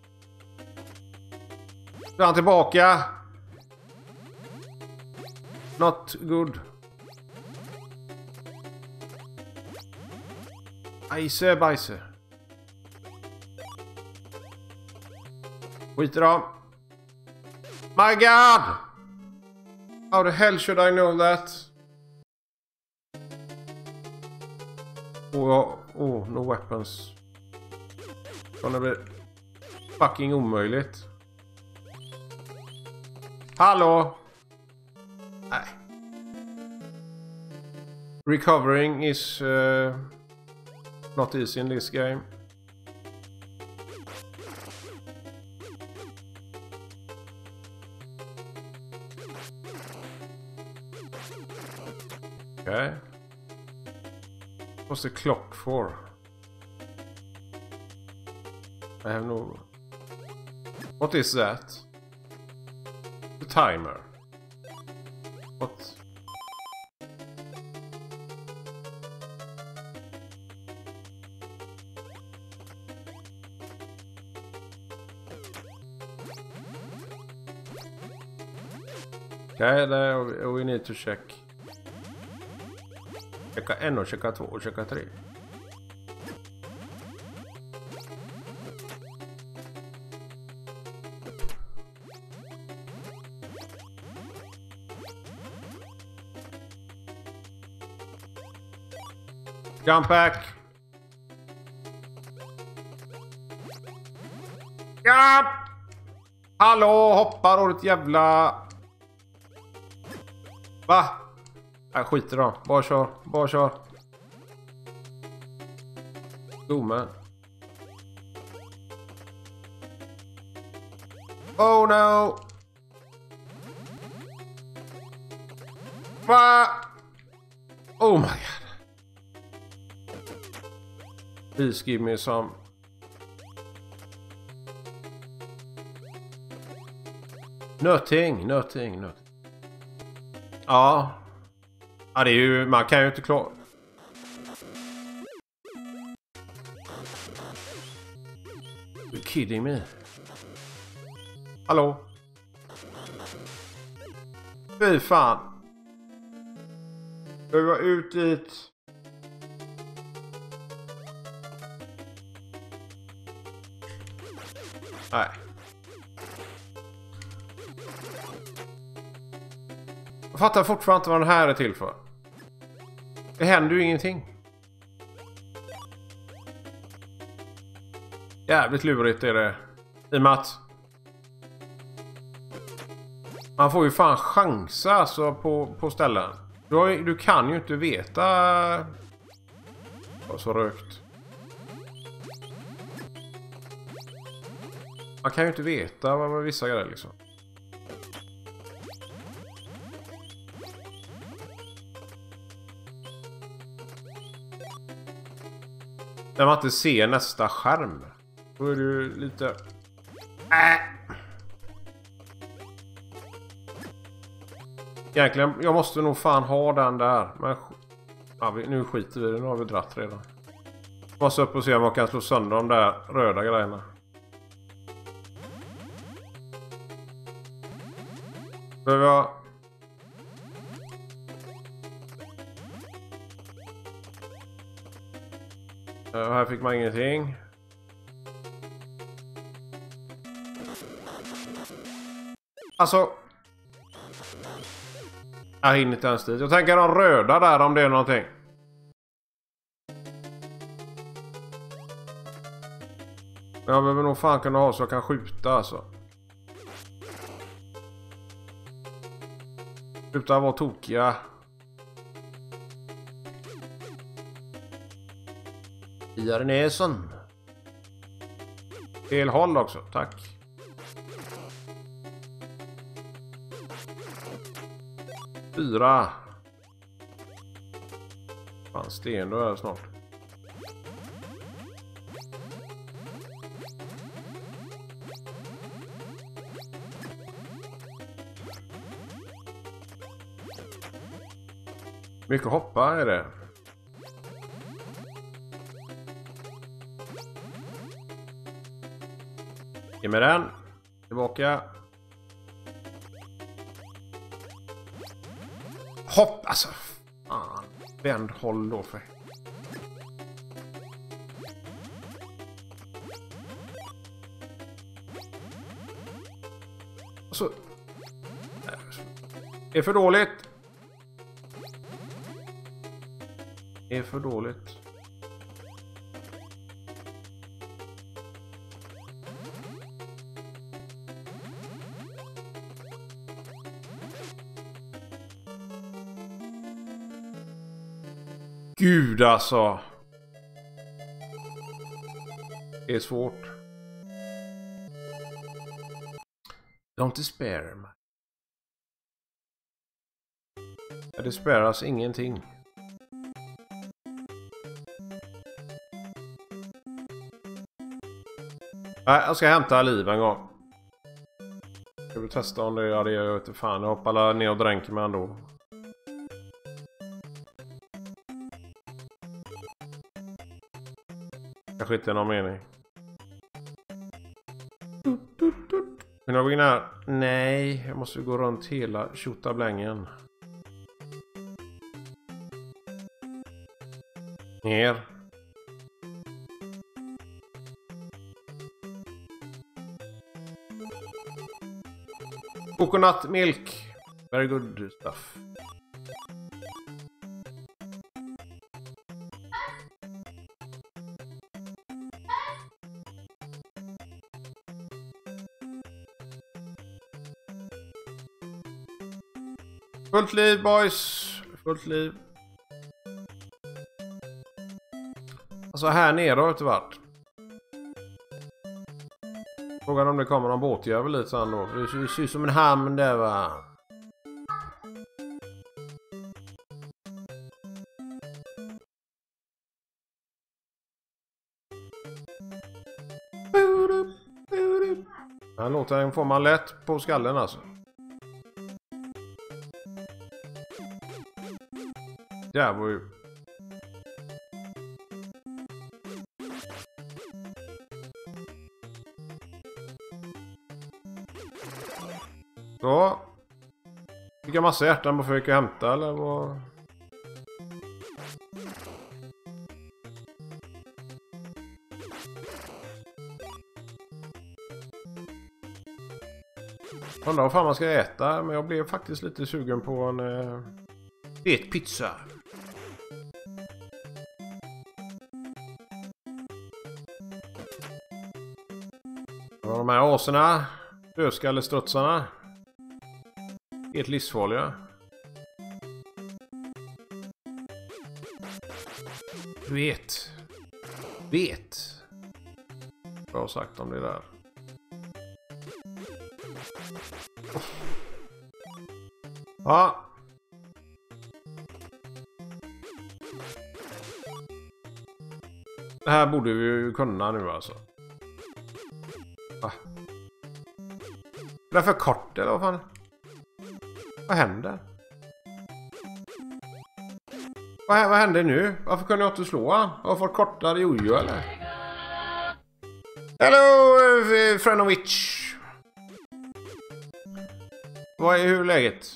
Så är han tillbaka. Not good. Ajse, bajse. Skit i dem. My God! How the hell should I know that? Oh, no weapons. Det blir fucking omöjligt. Hallå? Nej. Recovering is not easy in this game. Okay. What's the clock for? I have no... What is that? The timer. What? Okay, there we need to check. Checka 1 och checka 2 och checka 3. Jump back. Ja! Hallå, hoppar åt jävla... Va? Jag skiter då. Bara kör. Bara kör. Domen. Oh no! Va? Oh my god. Please give me some. Nothing. Ja. Ja, det är ju... Man kan ju inte klara... You're kidding me. Hallå? Fy fan. Vi var ut dit. Nej. Jag fattar fortfarande inte vad den här är till för. Det händer ju ingenting. Jävligt lurigt är det. I och med att man får ju fan chansa alltså på ställen. Du kan ju inte veta vad så rökt. Man kan ju inte veta vad vissa grejer liksom. När man inte ser nästa skärm. Då är det ju lite... Egentligen, jag måste nog fan ha den där. Men ja, nu skiter vi i det. Nu har vi dratt redan. Jag måste upp och se om jag kan slå sönder de där röda grejerna. Behöver jag... Här fick man ingenting. Alltså... Jag hinner inte ens dit. Jag tänker de röda där om det är någonting. Jag behöver nog fan kunna ha så jag kan skjuta alltså. Sluta vara tokiga. Jarnesen. Fel håll också, tack. Fyra. Fan, sten då är det snart. Mycket hoppa är det. Ge mig den. Tillbaka. Hopp, alltså. Fan. Vänd håll då för. Alltså. Det är för dåligt. Det är för dåligt. Gud alltså. Det är svårt. Don't despair. Det despairas ingenting. Nej, jag ska hämta liv en gång. Ska vi testa om det gör det? Jag vet inte fan. Jag hoppar ner och dränker mig ändå. Kanske inte någon mening. Vill jag gå in här? Nej, jag måste gå runt hela tjottablängen. Ner. Coconut milk. Very good stuff. Fullt liv boys. Fullt liv. Alltså här nere har det inte varit. Frågan om det kommer någon båtjävel lite sen då. Det ser ut som en hamn där va. Han låter den, får man lätt på skallen alltså. Det var ju... Så. Fick jag massa hjärtan bara för att jag hämta eller vad? Undrar vad fan man ska äta, men jag blev faktiskt lite sugen på en fet pizza. Och de här aserna, dödskallestrutsarna, helt livsfarliga. Vet vad jag har sagt om det där. Ja. Det här borde vi ju kunna nu alltså. Är det för kort eller vad fan? Vad händer? Vad händer nu? Varför kunde jag inte slå han? Har jag fått kortare jojo eller? Hello Frenovich. Hur är läget?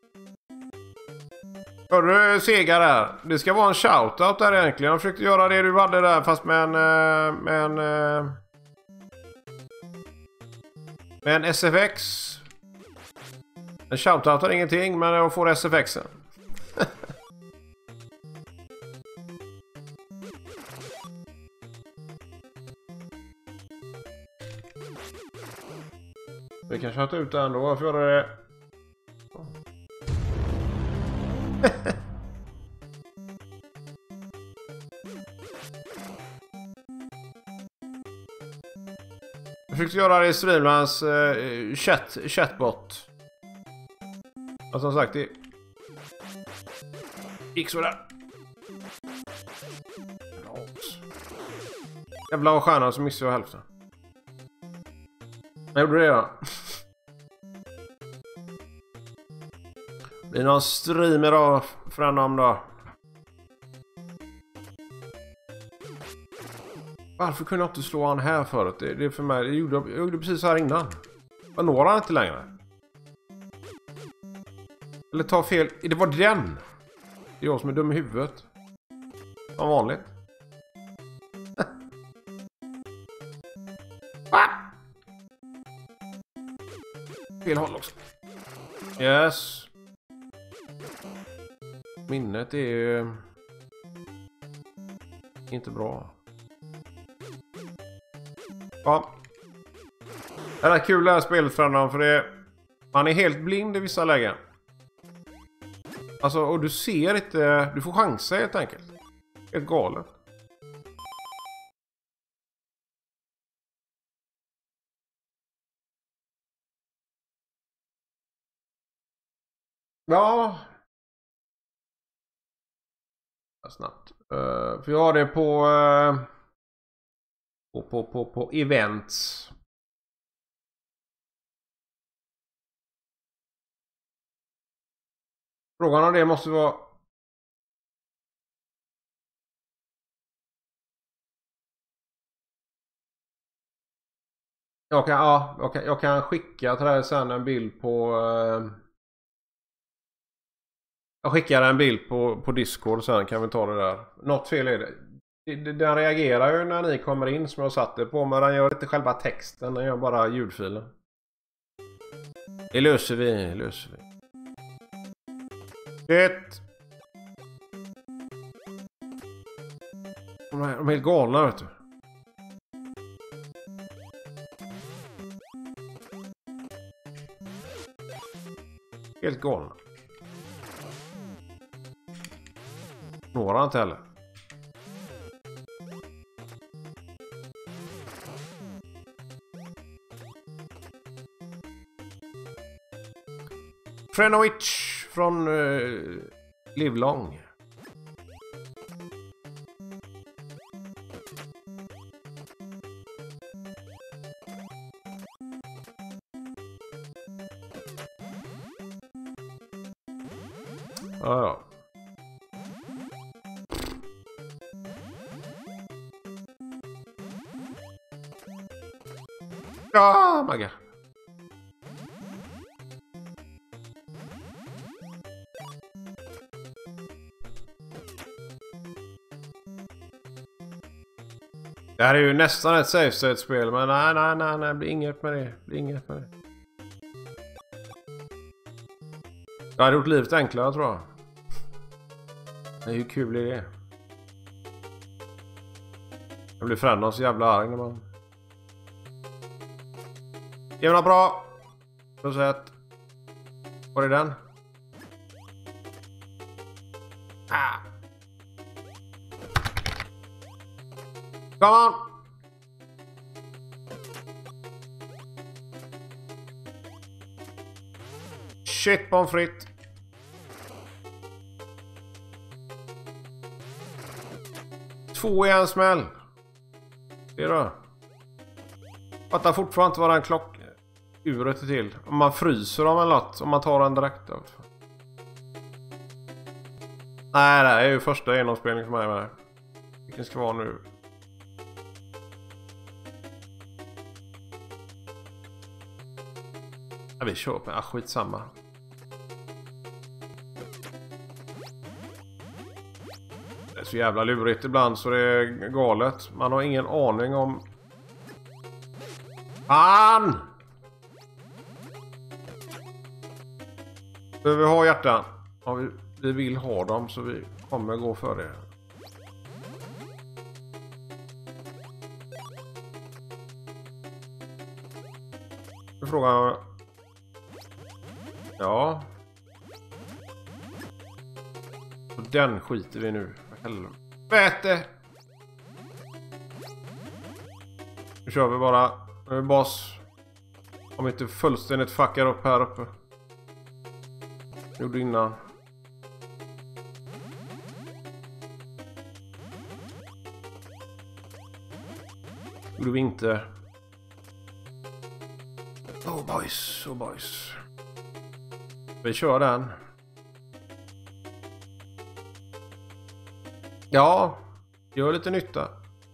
Hörru segar där. Det ska vara en shoutout där egentligen. Jag försökte göra det du hade där fast med en SFX. En shoutout är ingenting men jag får SFXen. Vi kan shouta ut det ändå. Varför göra det? Jag försökte göra det i Streamlands chatbot. Och som sagt, det gick sådär. Jävla av stjärnan så missade jag hälften. Jag gjorde det då. Det är någon streamer då för en om då. Varför kunde jag inte slå han här förut? Det är för mig. Jag gjorde precis här innan. Jag når han inte längre. Eller ta fel. Det var den. Det är jag som är dum i huvudet. Som vanligt. Fel håll också. Yes. Minnet är inte bra. Ja. Det är kul det här spelet för det. Man är helt blind i vissa lägen. Alltså, och du ser inte. Du får chansa helt enkelt. Helt galet. Ja. Snabbt. För jag har det på events. Frågan om det måste vara. Jag kan skicka till dig sen en bild på. Jag skickar en bild på Discord sen kan vi ta det där. Något fel är det. Den reagerar ju när ni kommer in som jag satt det på. Men den gör inte själva texten. Den gör bara ljudfilen. Det löser vi. Det. De är helt galna vet du. Helt galna. Några inte heller. Frenovich från Livlong. Ja. Ja, Magga. Det här är ju nästan ett safe state-spel, men nej, det blir inget med det. Jag hade gjort livet enklare, tror jag. Men hur kul är det? Jag blir förändras så jävla arg när man... Jävla bra! Plus ett. Var är den? Ah! Come on! Shit, pommes frites. Två i en smäll. Det då. Fattar fortfarande inte vad den uret är till. Om man fryser dem eller något. Om man tar den direkt. Nej, det är ju första genomspelning för mig med. Vilken ska vara nu? Ja, vi kör på. Skitsamma. Det är så jävla lurigt ibland så det är galet. Man har ingen aning om... Fan! Behöver vi ha hjärtan? Ja, vi vill ha dem så vi kommer gå för det. Nu frågar jag... Ja. Och den skiter vi nu. Helvete! Nu kör vi bara. Nu är boss. Om inte fullständigt fuckar upp här uppe. Gjorde innan. Gjorde vi inte. Oh boys. Vi kör den. Ja, gör lite nytta.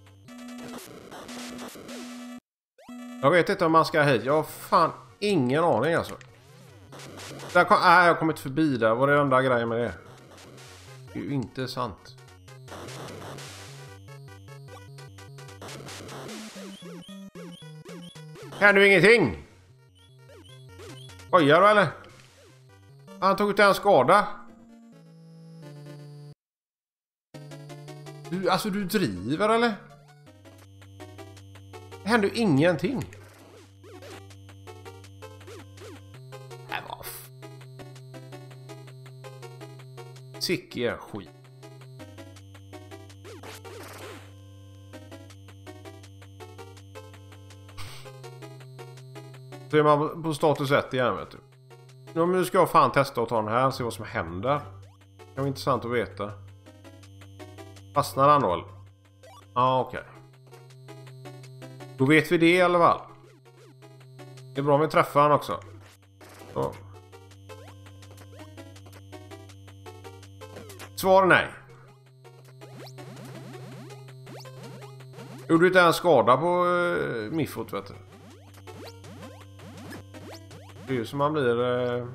Jag vet inte om man ska hit. Jag har fan ingen aning alltså. Jag har kommit förbi där. Vad är det enda grejen med det? Det är ju inte sant. Här nu ingenting. Ojar du eller? Han tog ut en skada. Du driver eller? Det händer ju ingenting. Nej, vad Sick skit. Så är man på status 1 igen, vet du. Nu ska jag fan testa att ta den här och se vad som händer. Det var intressant att veta. Fastnar han då eller? Ja, okej. Då vet vi det i alla fall. Det är bra om vi träffar han också. Så. Svar nej. Gjorde du inte en skada på Miffot, vet du? Det är ju som man blir...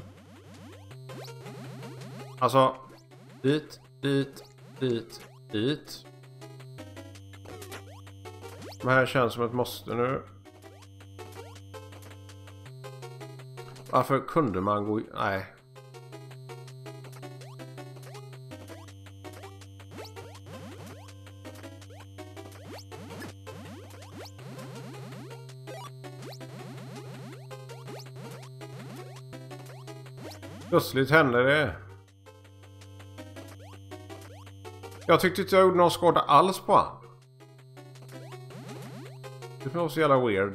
Alltså... Dit. Men här känns som ett måste nu. Varför kunde man gå... Nej. Plötsligt hände det. Jag tyckte inte jag gjorde någon skada alls på han. Det var så jävla weird.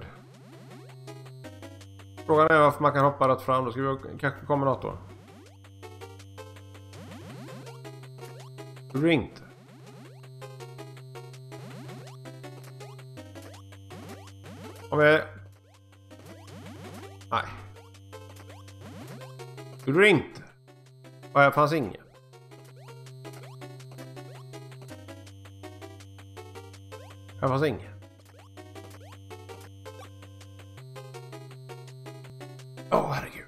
Frågan är varför man kan hoppa rätt fram. Då ska vi kanske komma något då. Du inte. Om vi... Nej. Du inte. Och här fanns ingen. Här fanns ingen. Åh, herregud.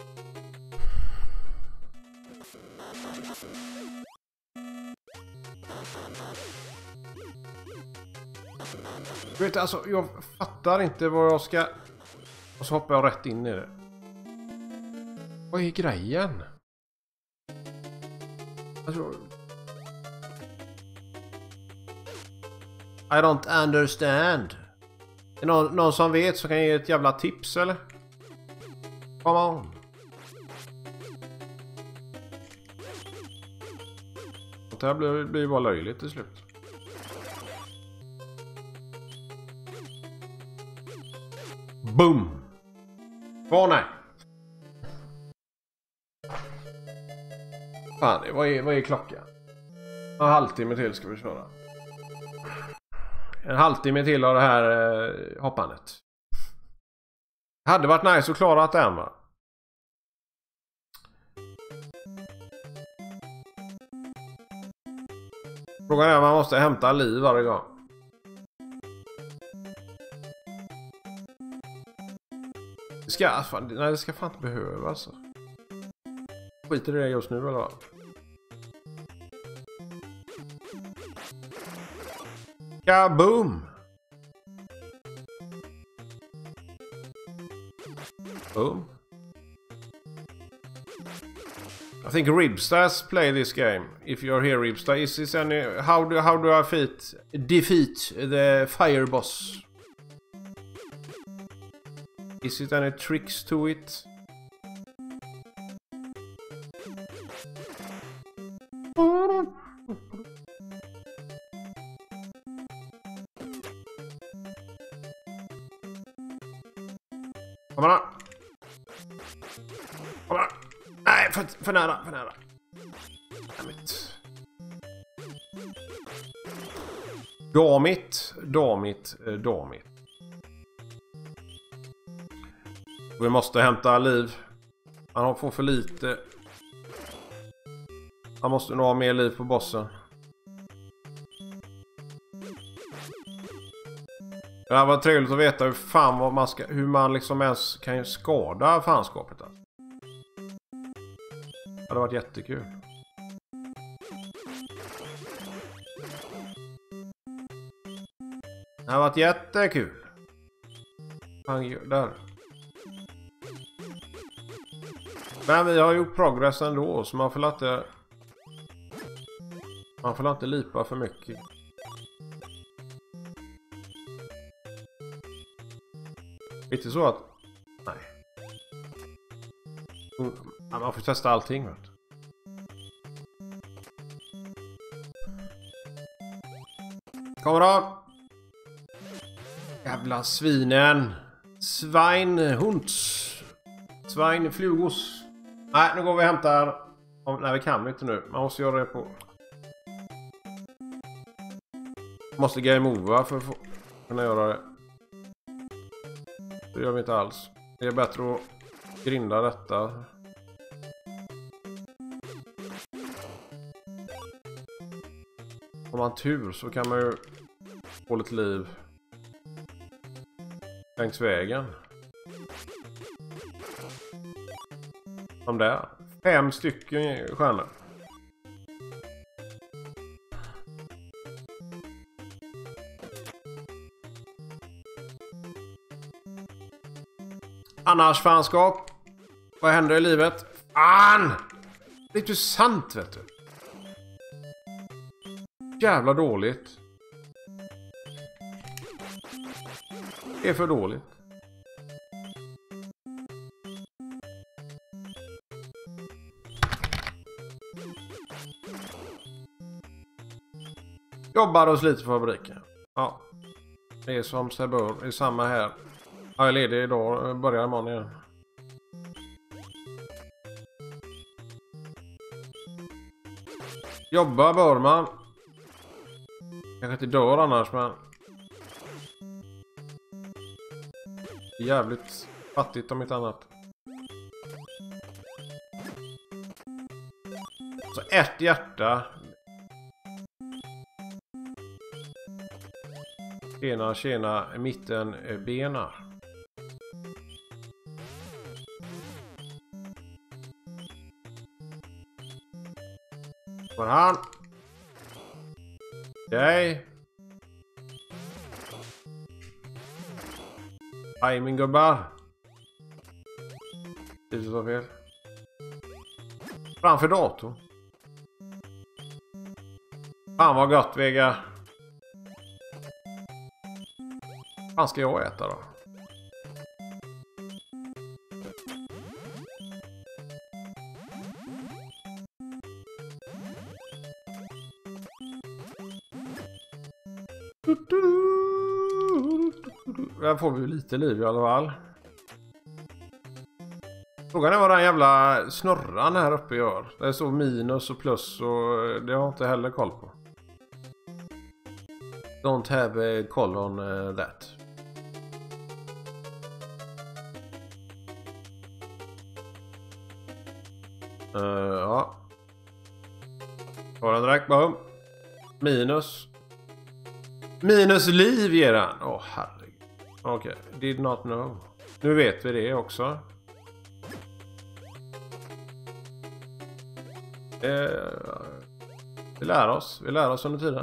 Du vet, alltså, jag fattar inte vad jag ska... Och så hoppar jag rätt in i det. Vad är grejen? Alltså... I don't understand. Är någon som vet så kan ge ett jävla tips, eller? Come on. Det här blir bara löjligt till slut. Boom! Vad nej? Fan, vad är klockan? En halvtimme till ska vi köra. En halvtimme till av det här hoppandet. Det hade varit nice att klara att den, va? Frågan är om man måste hämta liv varje gång. Det ska fan inte behöva alltså. Skiter i det just nu eller vad? Kaboom! Boom. I think Ribstars play this game. If you're here, Ribstar, is this any? How do I defeat the fire boss? Is it any tricks to it? Kom här. Kom här. Nej, för nära, för nära. Damit. Vi måste hämta liv. Han får för lite. Han måste nog ha mer liv på bossen. Det här var trevligt att veta hur man liksom ens kan skada fanskapet. Alltså. Det hade varit jättekul. Det har varit jättekul. Där. Men vi har gjort progress ändå, så man får inte lipa för mycket. Inte så att... Nej. Man får testa allting, vet du. Kommer då! Jävla svinen! Sveinflugos. Nej, nu går vi och hämtar... Nej, vi kan inte nu. Man måste göra det på... Måste game over för att kunna göra det. Det gör vi inte alls. Det är bättre att grinda detta. Om man tur så kan man ju få lite liv längs vägen. Som där. 5 stycken stjärnor. Annars fanskap. Vad händer i livet? Fan! Det är inte sant, vet du. Jävla dåligt. Det är för dåligt. Jobbar och sliter på fabriken. Ja. Det är som sig bör. Det är samma här. Ja, jag är ledig idag. Börjar imorgon igen. Jobba bör man. Kanske inte dör annars, men jävligt fattigt om inte annat. Så ett hjärta. Tjena, mitten bena. Var han? Okej. Aj, min gubbar. Det är så fel. Framför datorn. Fan vad gott, Vega. Vad ska jag äta då? Där får vi lite liv i alla fall. Frågan är vad den jävla snurran här uppe gör. Det är så minus och plus och det har jag inte heller koll på. Don't have a call on that. Ja. Har den direkt bara. Minus. Minus liv ger den. Åh herregud. Okej, did not know. Nu vet vi det också. Vi lär oss under tiden.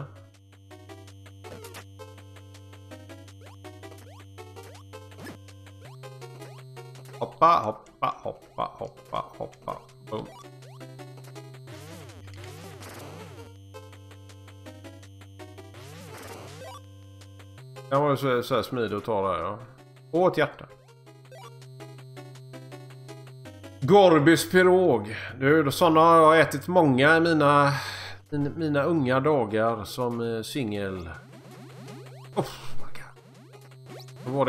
Hoppa. Boom. Det var ju så här smidigt att ta det här, ja. Och ett hjärta. Gorbys pirog. Du, sådana har jag ätit många i mina unga dagar som singel. Då var det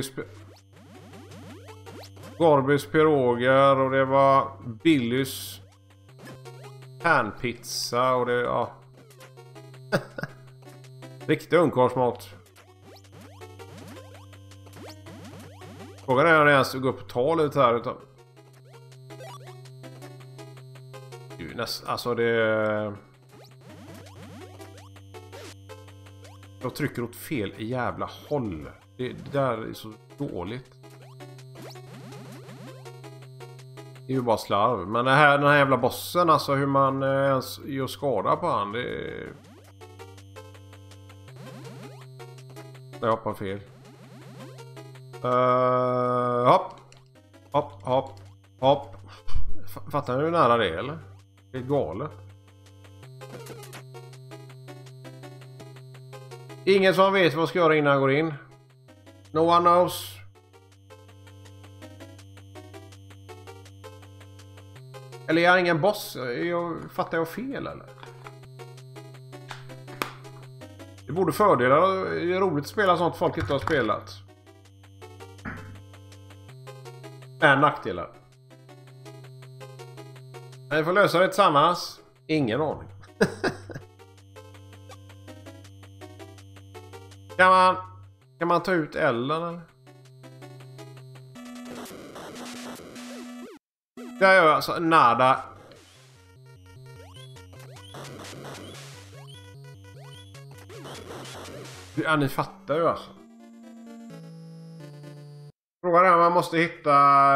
Gorbys piroger och det var Billys panpizza och det, ja. Riktig ungkarlsmat. Frågan är om jag ens gå upp och ta lite här utan. Alltså det. Jag trycker åt fel jävla håll. Det där är så dåligt. Det är ju bara slarv. Men den här jävla bossen, alltså hur man ens gör skada på han, det är. Jag hoppar fel. Hopp. Fattar du hur nära det är, eller? Det är galet. Ingen som vet vad jag ska göra innan jag går in. No one knows. Eller jag är ingen boss. Fattar jag fel, eller? Det borde fördelar. Det är roligt att spela sånt folk inte har spelat. Nackdelar. Vi får lösa det tillsammans. Ingen aning. Kan man ta ut elden, eller? Jag gör alltså nada. Ja, ni fattar ju alltså. Frågan är om man måste hitta.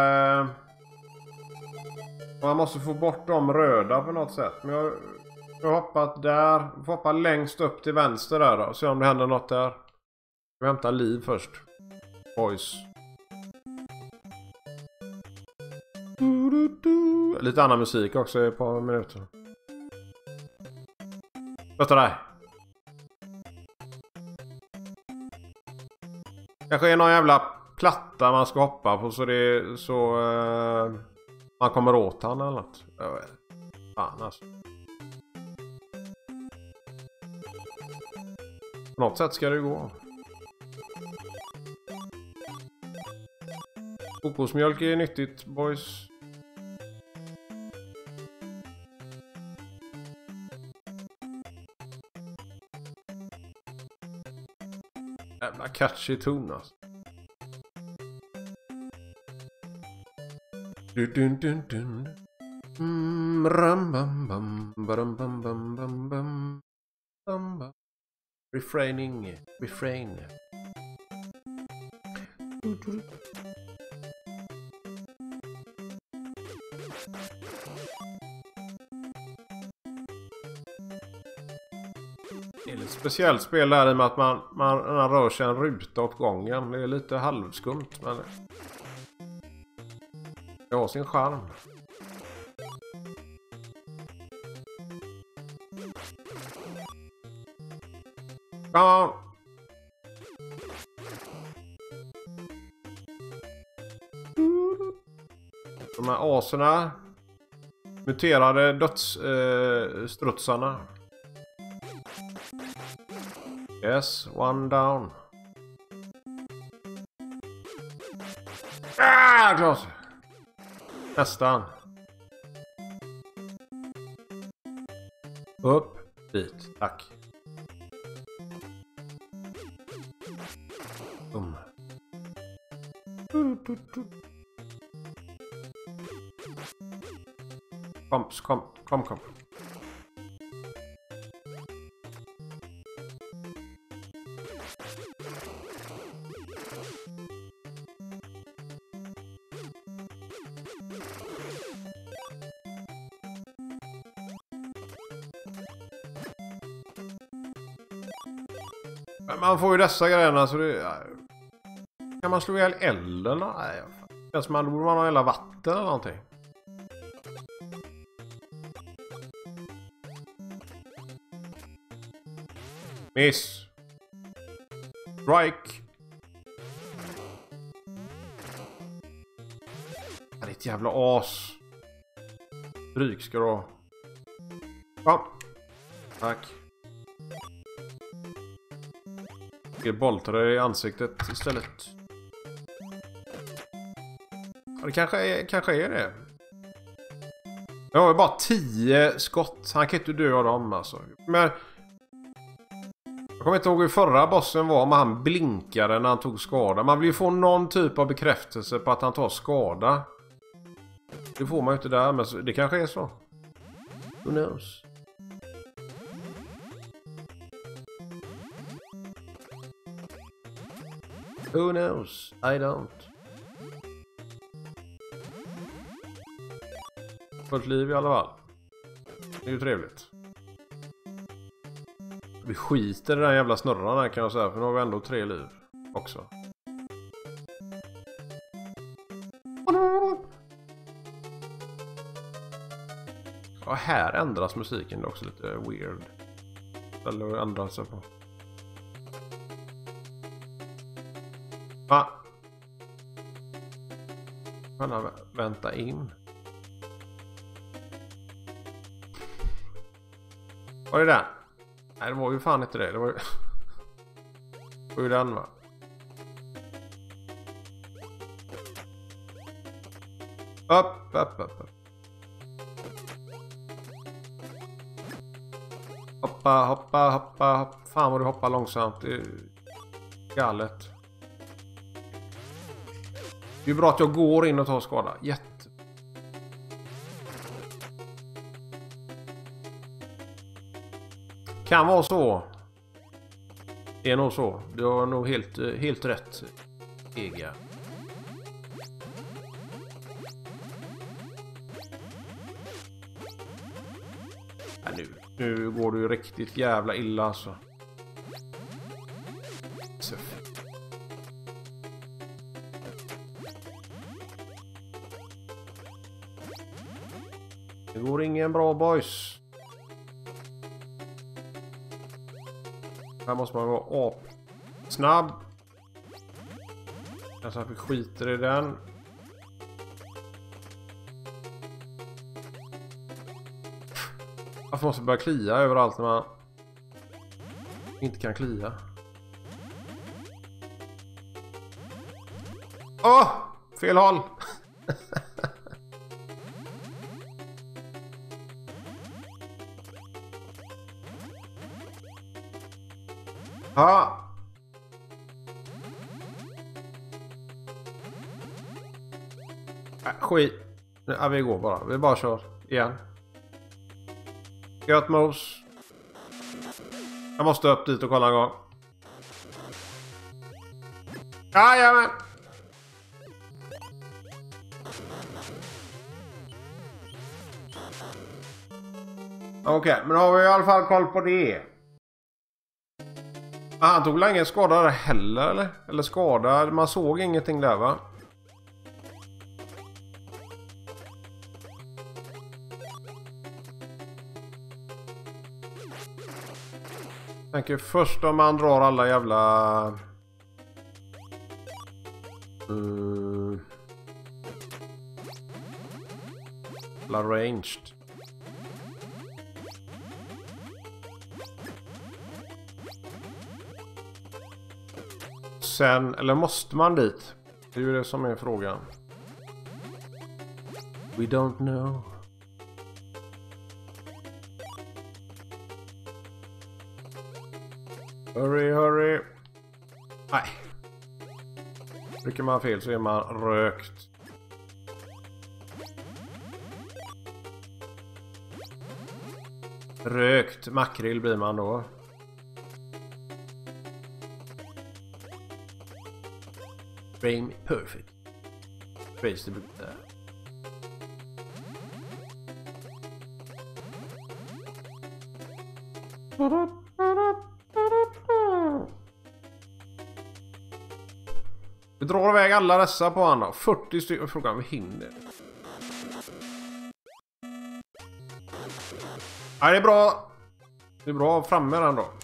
Man måste få bort de röda på något sätt. Men jag har hoppat där. Jag får hoppa längst upp till vänster där då. Se om det händer något där. Jag hämtar liv först. Boys. Lite annan musik också i ett par minuter. Vänta där. Kanske är någon jävla platta man ska hoppa på så det så man kommer åt han eller något. Fan alltså. På något sätt ska det gå. Kokosmjölk är nyttigt, boys. Jävla catchy ton alltså. Dun dun dun. Ram bam bam bam bam bam bam bam bam. Refrain. Det är lite speciellt spel där i och med att man rör sig en ruta åt gången. Det är lite halvskumt, men det har sin charm. Ja. De här aserna. Muterade dödsstrutsarna. Yes, one down. Klart. Nästan. Upp dit, tack. Kom. Man får ju dessa grejerna så det... Kan man slå ihjäl elden? Nej, det känns som man borde ha hela vatten eller någonting. Miss. Strike. Det är ett jävla as. Stryk ska du ha. Ja. Tack. Jag boltar det i ansiktet istället. Ja, det kanske är det. Jag har ju bara 10 skott. Han kan inte dö av dem alltså. Men jag kommer inte ihåg hur förra bossen var, men han blinkade när han tog skada. Man vill ju få någon typ av bekräftelse på att han tar skada. Det får man ju inte där, men det kanske är så. Who knows? Who knows? I don't. Fullt liv i alla fall. Det är ju trevligt. Vi skiter i den jävla snurran här kan jag säga, för nu har vi ändå 3 liv också. Ja, här ändras musiken, det är också lite weird. Eller ändras sig på. Va? Kan vänta in. Var det den? Nej, det var ju fan inte det. Det var ju... Det var ju den, va? Upp. Hoppa. Fan vad du hoppar långsamt. Det är galet. Det är bra att jag går in och tar skada. Jätte. Kan vara så. Det är nog så. Du har nog helt rätt. Ega. Ja, nu går du ju riktigt jävla illa alltså. Så. Det går ingen bra, boys. Här måste man vara snabb. Så att vi skiter i den. Varför måste jag börja klia överallt när man inte kan klia? Åh! Fel håll! Ja. Skit. Ja, vi går bara. Vi bara kör igen. Gött mos. Jag måste upp dit och kolla en gång. Jajamän. Okej, men då har vi i alla fall koll på det. Han tog väl ingen skada där heller, eller? Eller skada, man såg ingenting där, va? Jag tänker först om man drar alla jävla... alla ranged. Sen, eller måste man dit? Det är ju det som är frågan. We don't know. Hurry, hurry. Nej. Trycker man fel så är man rökt. Rökt makrill blir man då. Frame perfect. Raise the book there. Vi drar iväg alla dessa på andra. 40 stycken. Frågan vi hinner. Ja, det är bra. Det är bra framme den då.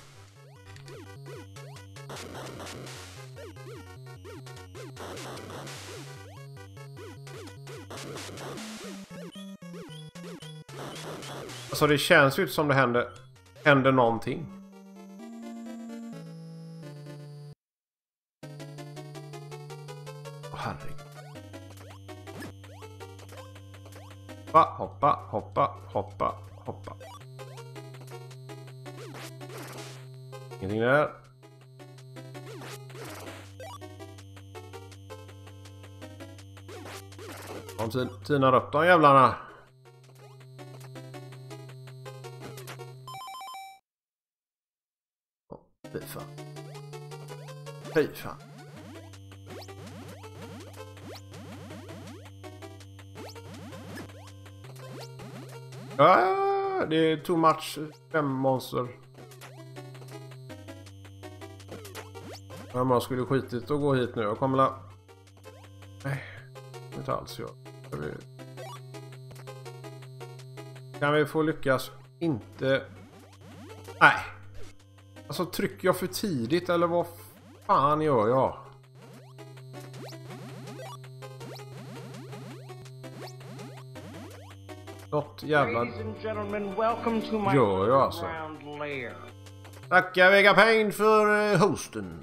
Alltså det känns ju inte som det händer någonting. Herregud. Hoppa, hoppa, hoppa, hoppa. Ingenting där. De tinar upp de jävlarna. Fy fan. Fy fan. Ja, det är too much 5 monster. Jag skulle skitit och gå hit nu. Jag kommer la... Nej, inte alls jag. Kan vi få lyckas? Inte... Nej. Alltså trycker jag för tidigt eller vad fan gör jag? Något jävla gör jag alltså. Tackar Vegapain för hosten.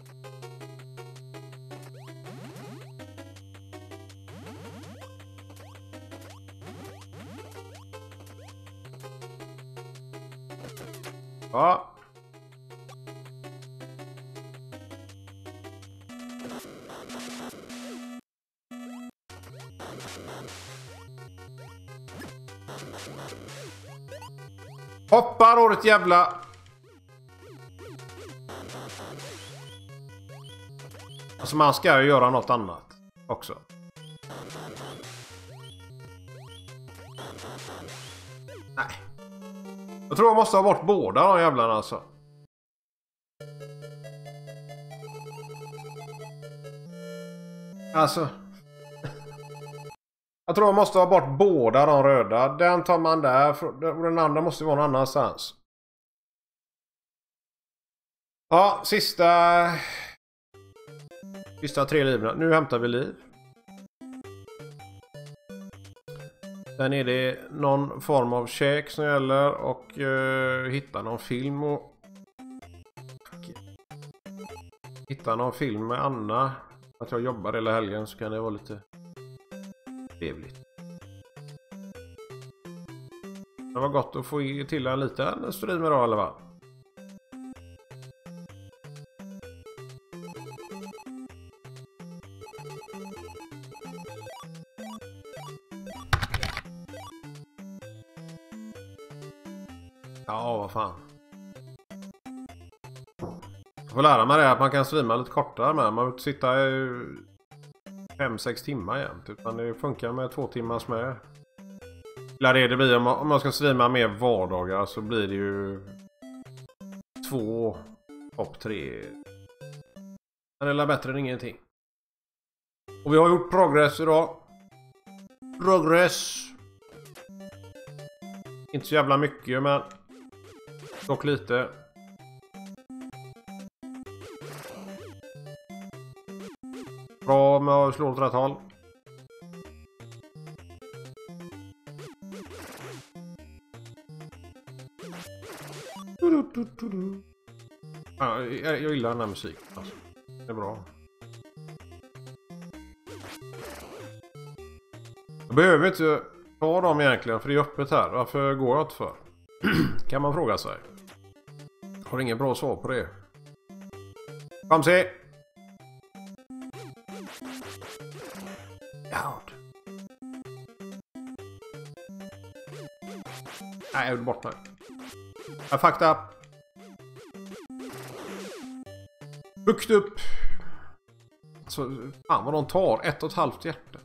Ja. Hoppar året jävla. Alltså man ska ju göra något annat också. Nej. Jag tror jag måste ha bort båda de jävlarna alltså. Alltså. Jag tror jag måste ha bort båda de röda. Den tar man där. Och den andra måste vara någon annanstans. Ja, sista 3 liv. Nu hämtar vi liv. Sen är det någon form av käk som gäller. Och hitta någon film. Och hitta någon film med Anna. att jag jobbar hela helgen så kan det vara lite trevligt. Det var gott att få till en liten stream idag eller vad? Ja, vad fan. Jag får lära mig det att man kan streama lite kortare med. Man behöver inte sitta i 5-6 timmar jämt. Utan det funkar med 2 timmars med. Det blir om jag ska streama mer vardagar så blir det ju 2 topp 3. Men det är bättre än ingenting. Och vi har gjort progress idag. Progress. Inte så jävla mycket men dock lite. Bra med att slå åt rätt håll. Ja, jag gillar den här musiken. Alltså. Det är bra. Jag behöver inte ta dem egentligen för det är öppet här. Varför går jag inte för? Kan man fråga sig. Har ingen bra svar på det. Kom se! God. Nej, jag gjorde bort mig. Jag fucked up. Högt upp. Så, fan vad de tar. 1,5 hjärta.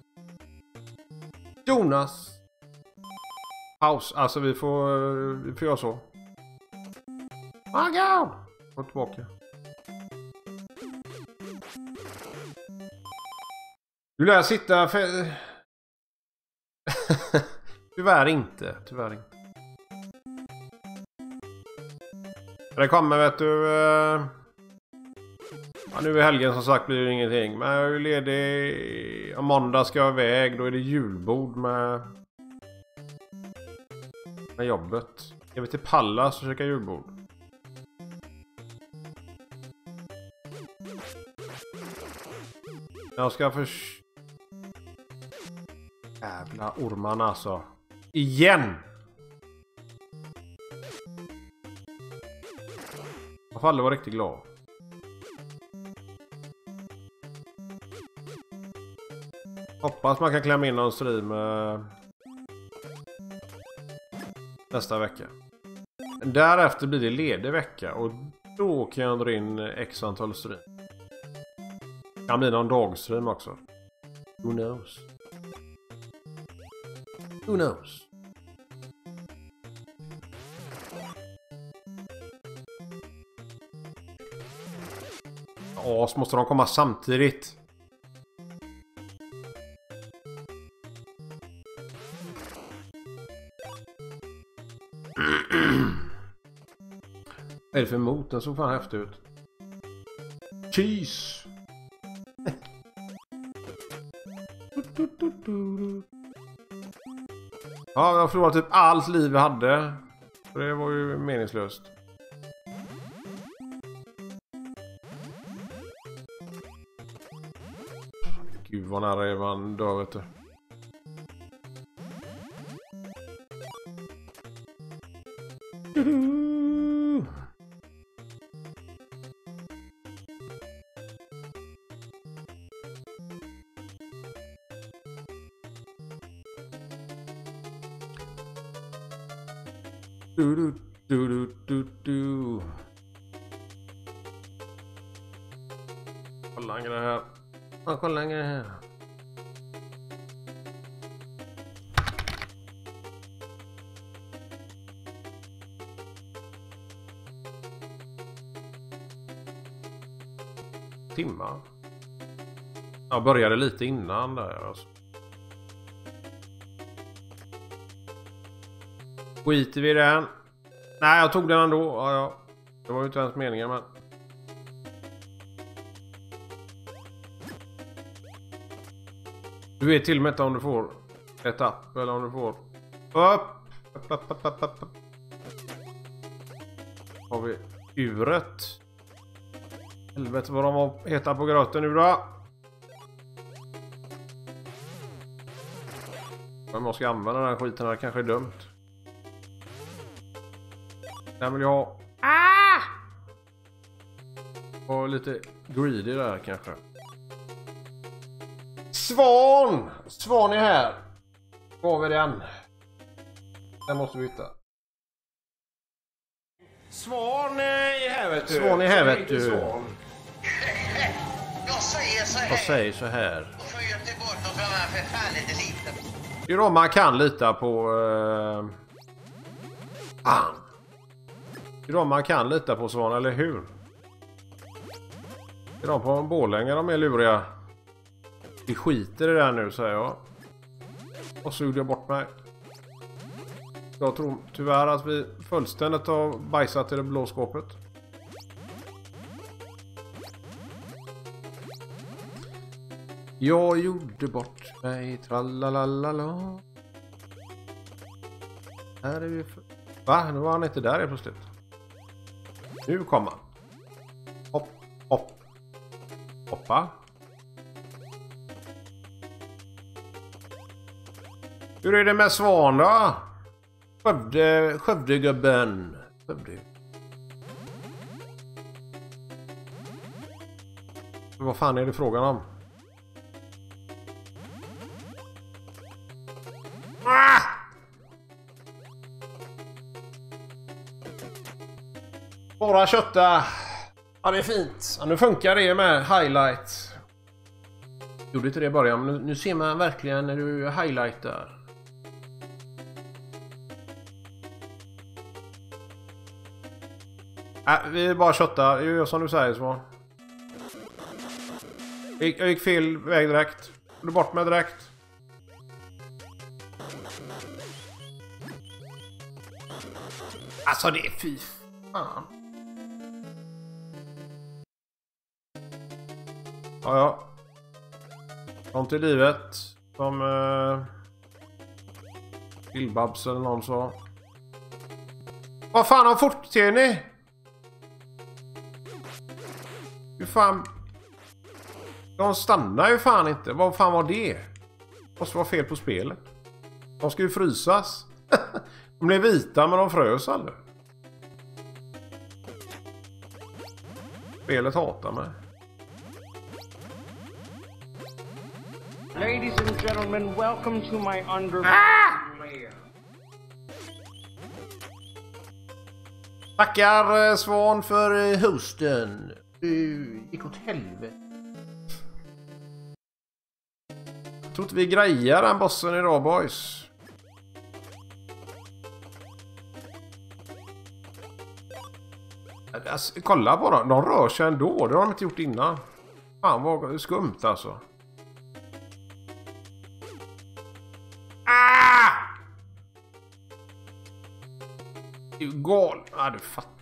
Jonas. Paus. Alltså vi får göra så. Oh God. Gå tillbaka. Du lär sitta för... Tyvärr inte. Tyvärr inte. Det kommer vet du... Ja, nu i helgen som sagt blir det ingenting. Men jag är ledig... Om måndag ska jag iväg. Då är det julbord med jobbet. Jag vet till Pallas och käka julbord. Jag ska jävla ormarna alltså. Igen! Jag får aldrig vara riktigt glad. Hoppas man kan klämma in någon stream nästa vecka. Därefter blir det ledig vecka och då kan jag dra in x antal stream. Kan bli någon dagstream också. Who knows? Who knows? Ja, så måste de komma samtidigt. Vad är det för mot? Den såg fan häftig ut. Cheese! Ja, jag förlorade typ allt liv jag hade. Så det var ju meningslöst. Gud vad nära är man dör vet du. Kolla längre här. Kolla längre här. Timmar. Jag började lite innan där alltså. Skiter vi i den. Nej, jag tog den ändå. Ja. Det var ju inte ens meningen, men... Du vet till och med inte om du får ett upp eller om du får... Upp. Har vi uret. Helvete vad de heter på gröten nu då. Om man ska använda den här skiten här kanske är dumt. Den vill jag ha. Och lite greedy där kanske. Svan! Svan är här. Var vi den? Den måste vi hitta. Svan är här vet du. Svan är här vet du. Jag säger så här. Jag säger så här. Och för Göteborg och för man för fan inte lita på. Det är då man kan lita på... Det är då man kan lita på Svan, eller hur? Det är de på Borlänge, de är luriga. Vi skiter i det här nu, säger jag. Och så gjorde jag bort mig. Jag tror tyvärr att vi fullständigt har bajsat i det blå skåpet. Jag gjorde bort mig, trallalalala. Här är vi... Va? Nu var han inte där helt plötsligt. Nu kommer han. Hopp, hopp. Hoppa. Hur är det med Svan då? Skövdegubben. Skövde. Vad fan är det frågan om? Bara kötta. Ja, det är fint. Ja, nu funkar det med highlight. Gjorde inte det i början, men nu ser man verkligen när du highlightar. Vi är bara kötta. Det är som du säger så. Jag gick fel väg direkt. Du bort mig direkt. Alltså det är fy fan. Ja. Kom till livet. Som Billbabs eller någon så. Vad fan har fort till ni? Hur fan? De stannar ju fan inte. Vad fan var det? Det måste vara fel på spelet. De ska ju frysas. De blev vita men de frös aldrig. Spelet hatar mig. Ladies and gentlemen, welcome to my underground lair. Tackar Svan för hosten. Du gick åt helvete. Jag tror inte vi grejar den bossen idag, boys. Alltså, kolla på dem. De rör sig ändå. Det har de inte gjort innan. Fan vad skumt alltså. Det är ju gal. Du fattar.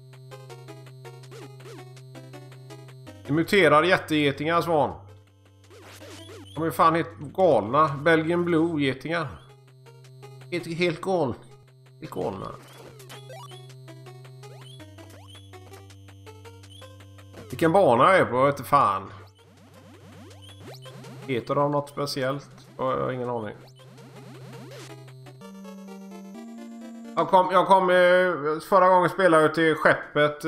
Det muterar jättegetingar, Svan. De är fan helt galna. Belgian Blue getingar. Helt galna. Helt galna. Vilken bana jag är på, jag vet inte fan. Heter de något speciellt? Jag har ingen aning. Jag kom förra gången spelade jag till skeppet.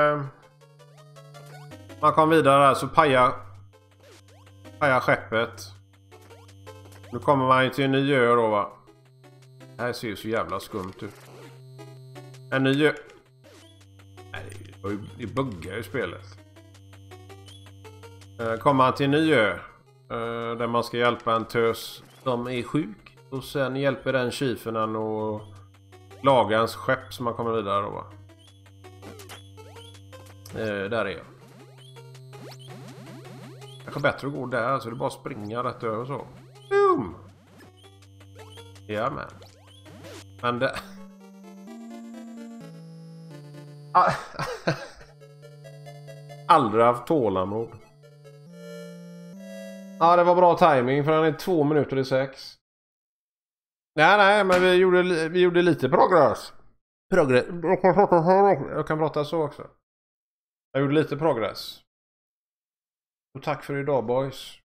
Man kom vidare där så paja skeppet. Nu kommer man ju till en ny ö då, va. Det här ser ju så jävla skumt ut. En ny ö. Nej, det buggar ju spelet. Kommer man till en ny ö. Där man ska hjälpa en tös som är sjuk. Och sen hjälper den chiefen och laga ens skepp som man kommer vidare då, va. Där är jag. Kanske bättre att gå där så det bara springa rätt över så. Boom! Ja, men det... Aldrig haft tålamod. Ja, det var bra timing för den är 2 minuter i 6. Nej, men vi gjorde lite progress. Jag kan prata så också. Jag gjorde lite progress. Och tack för idag, boys.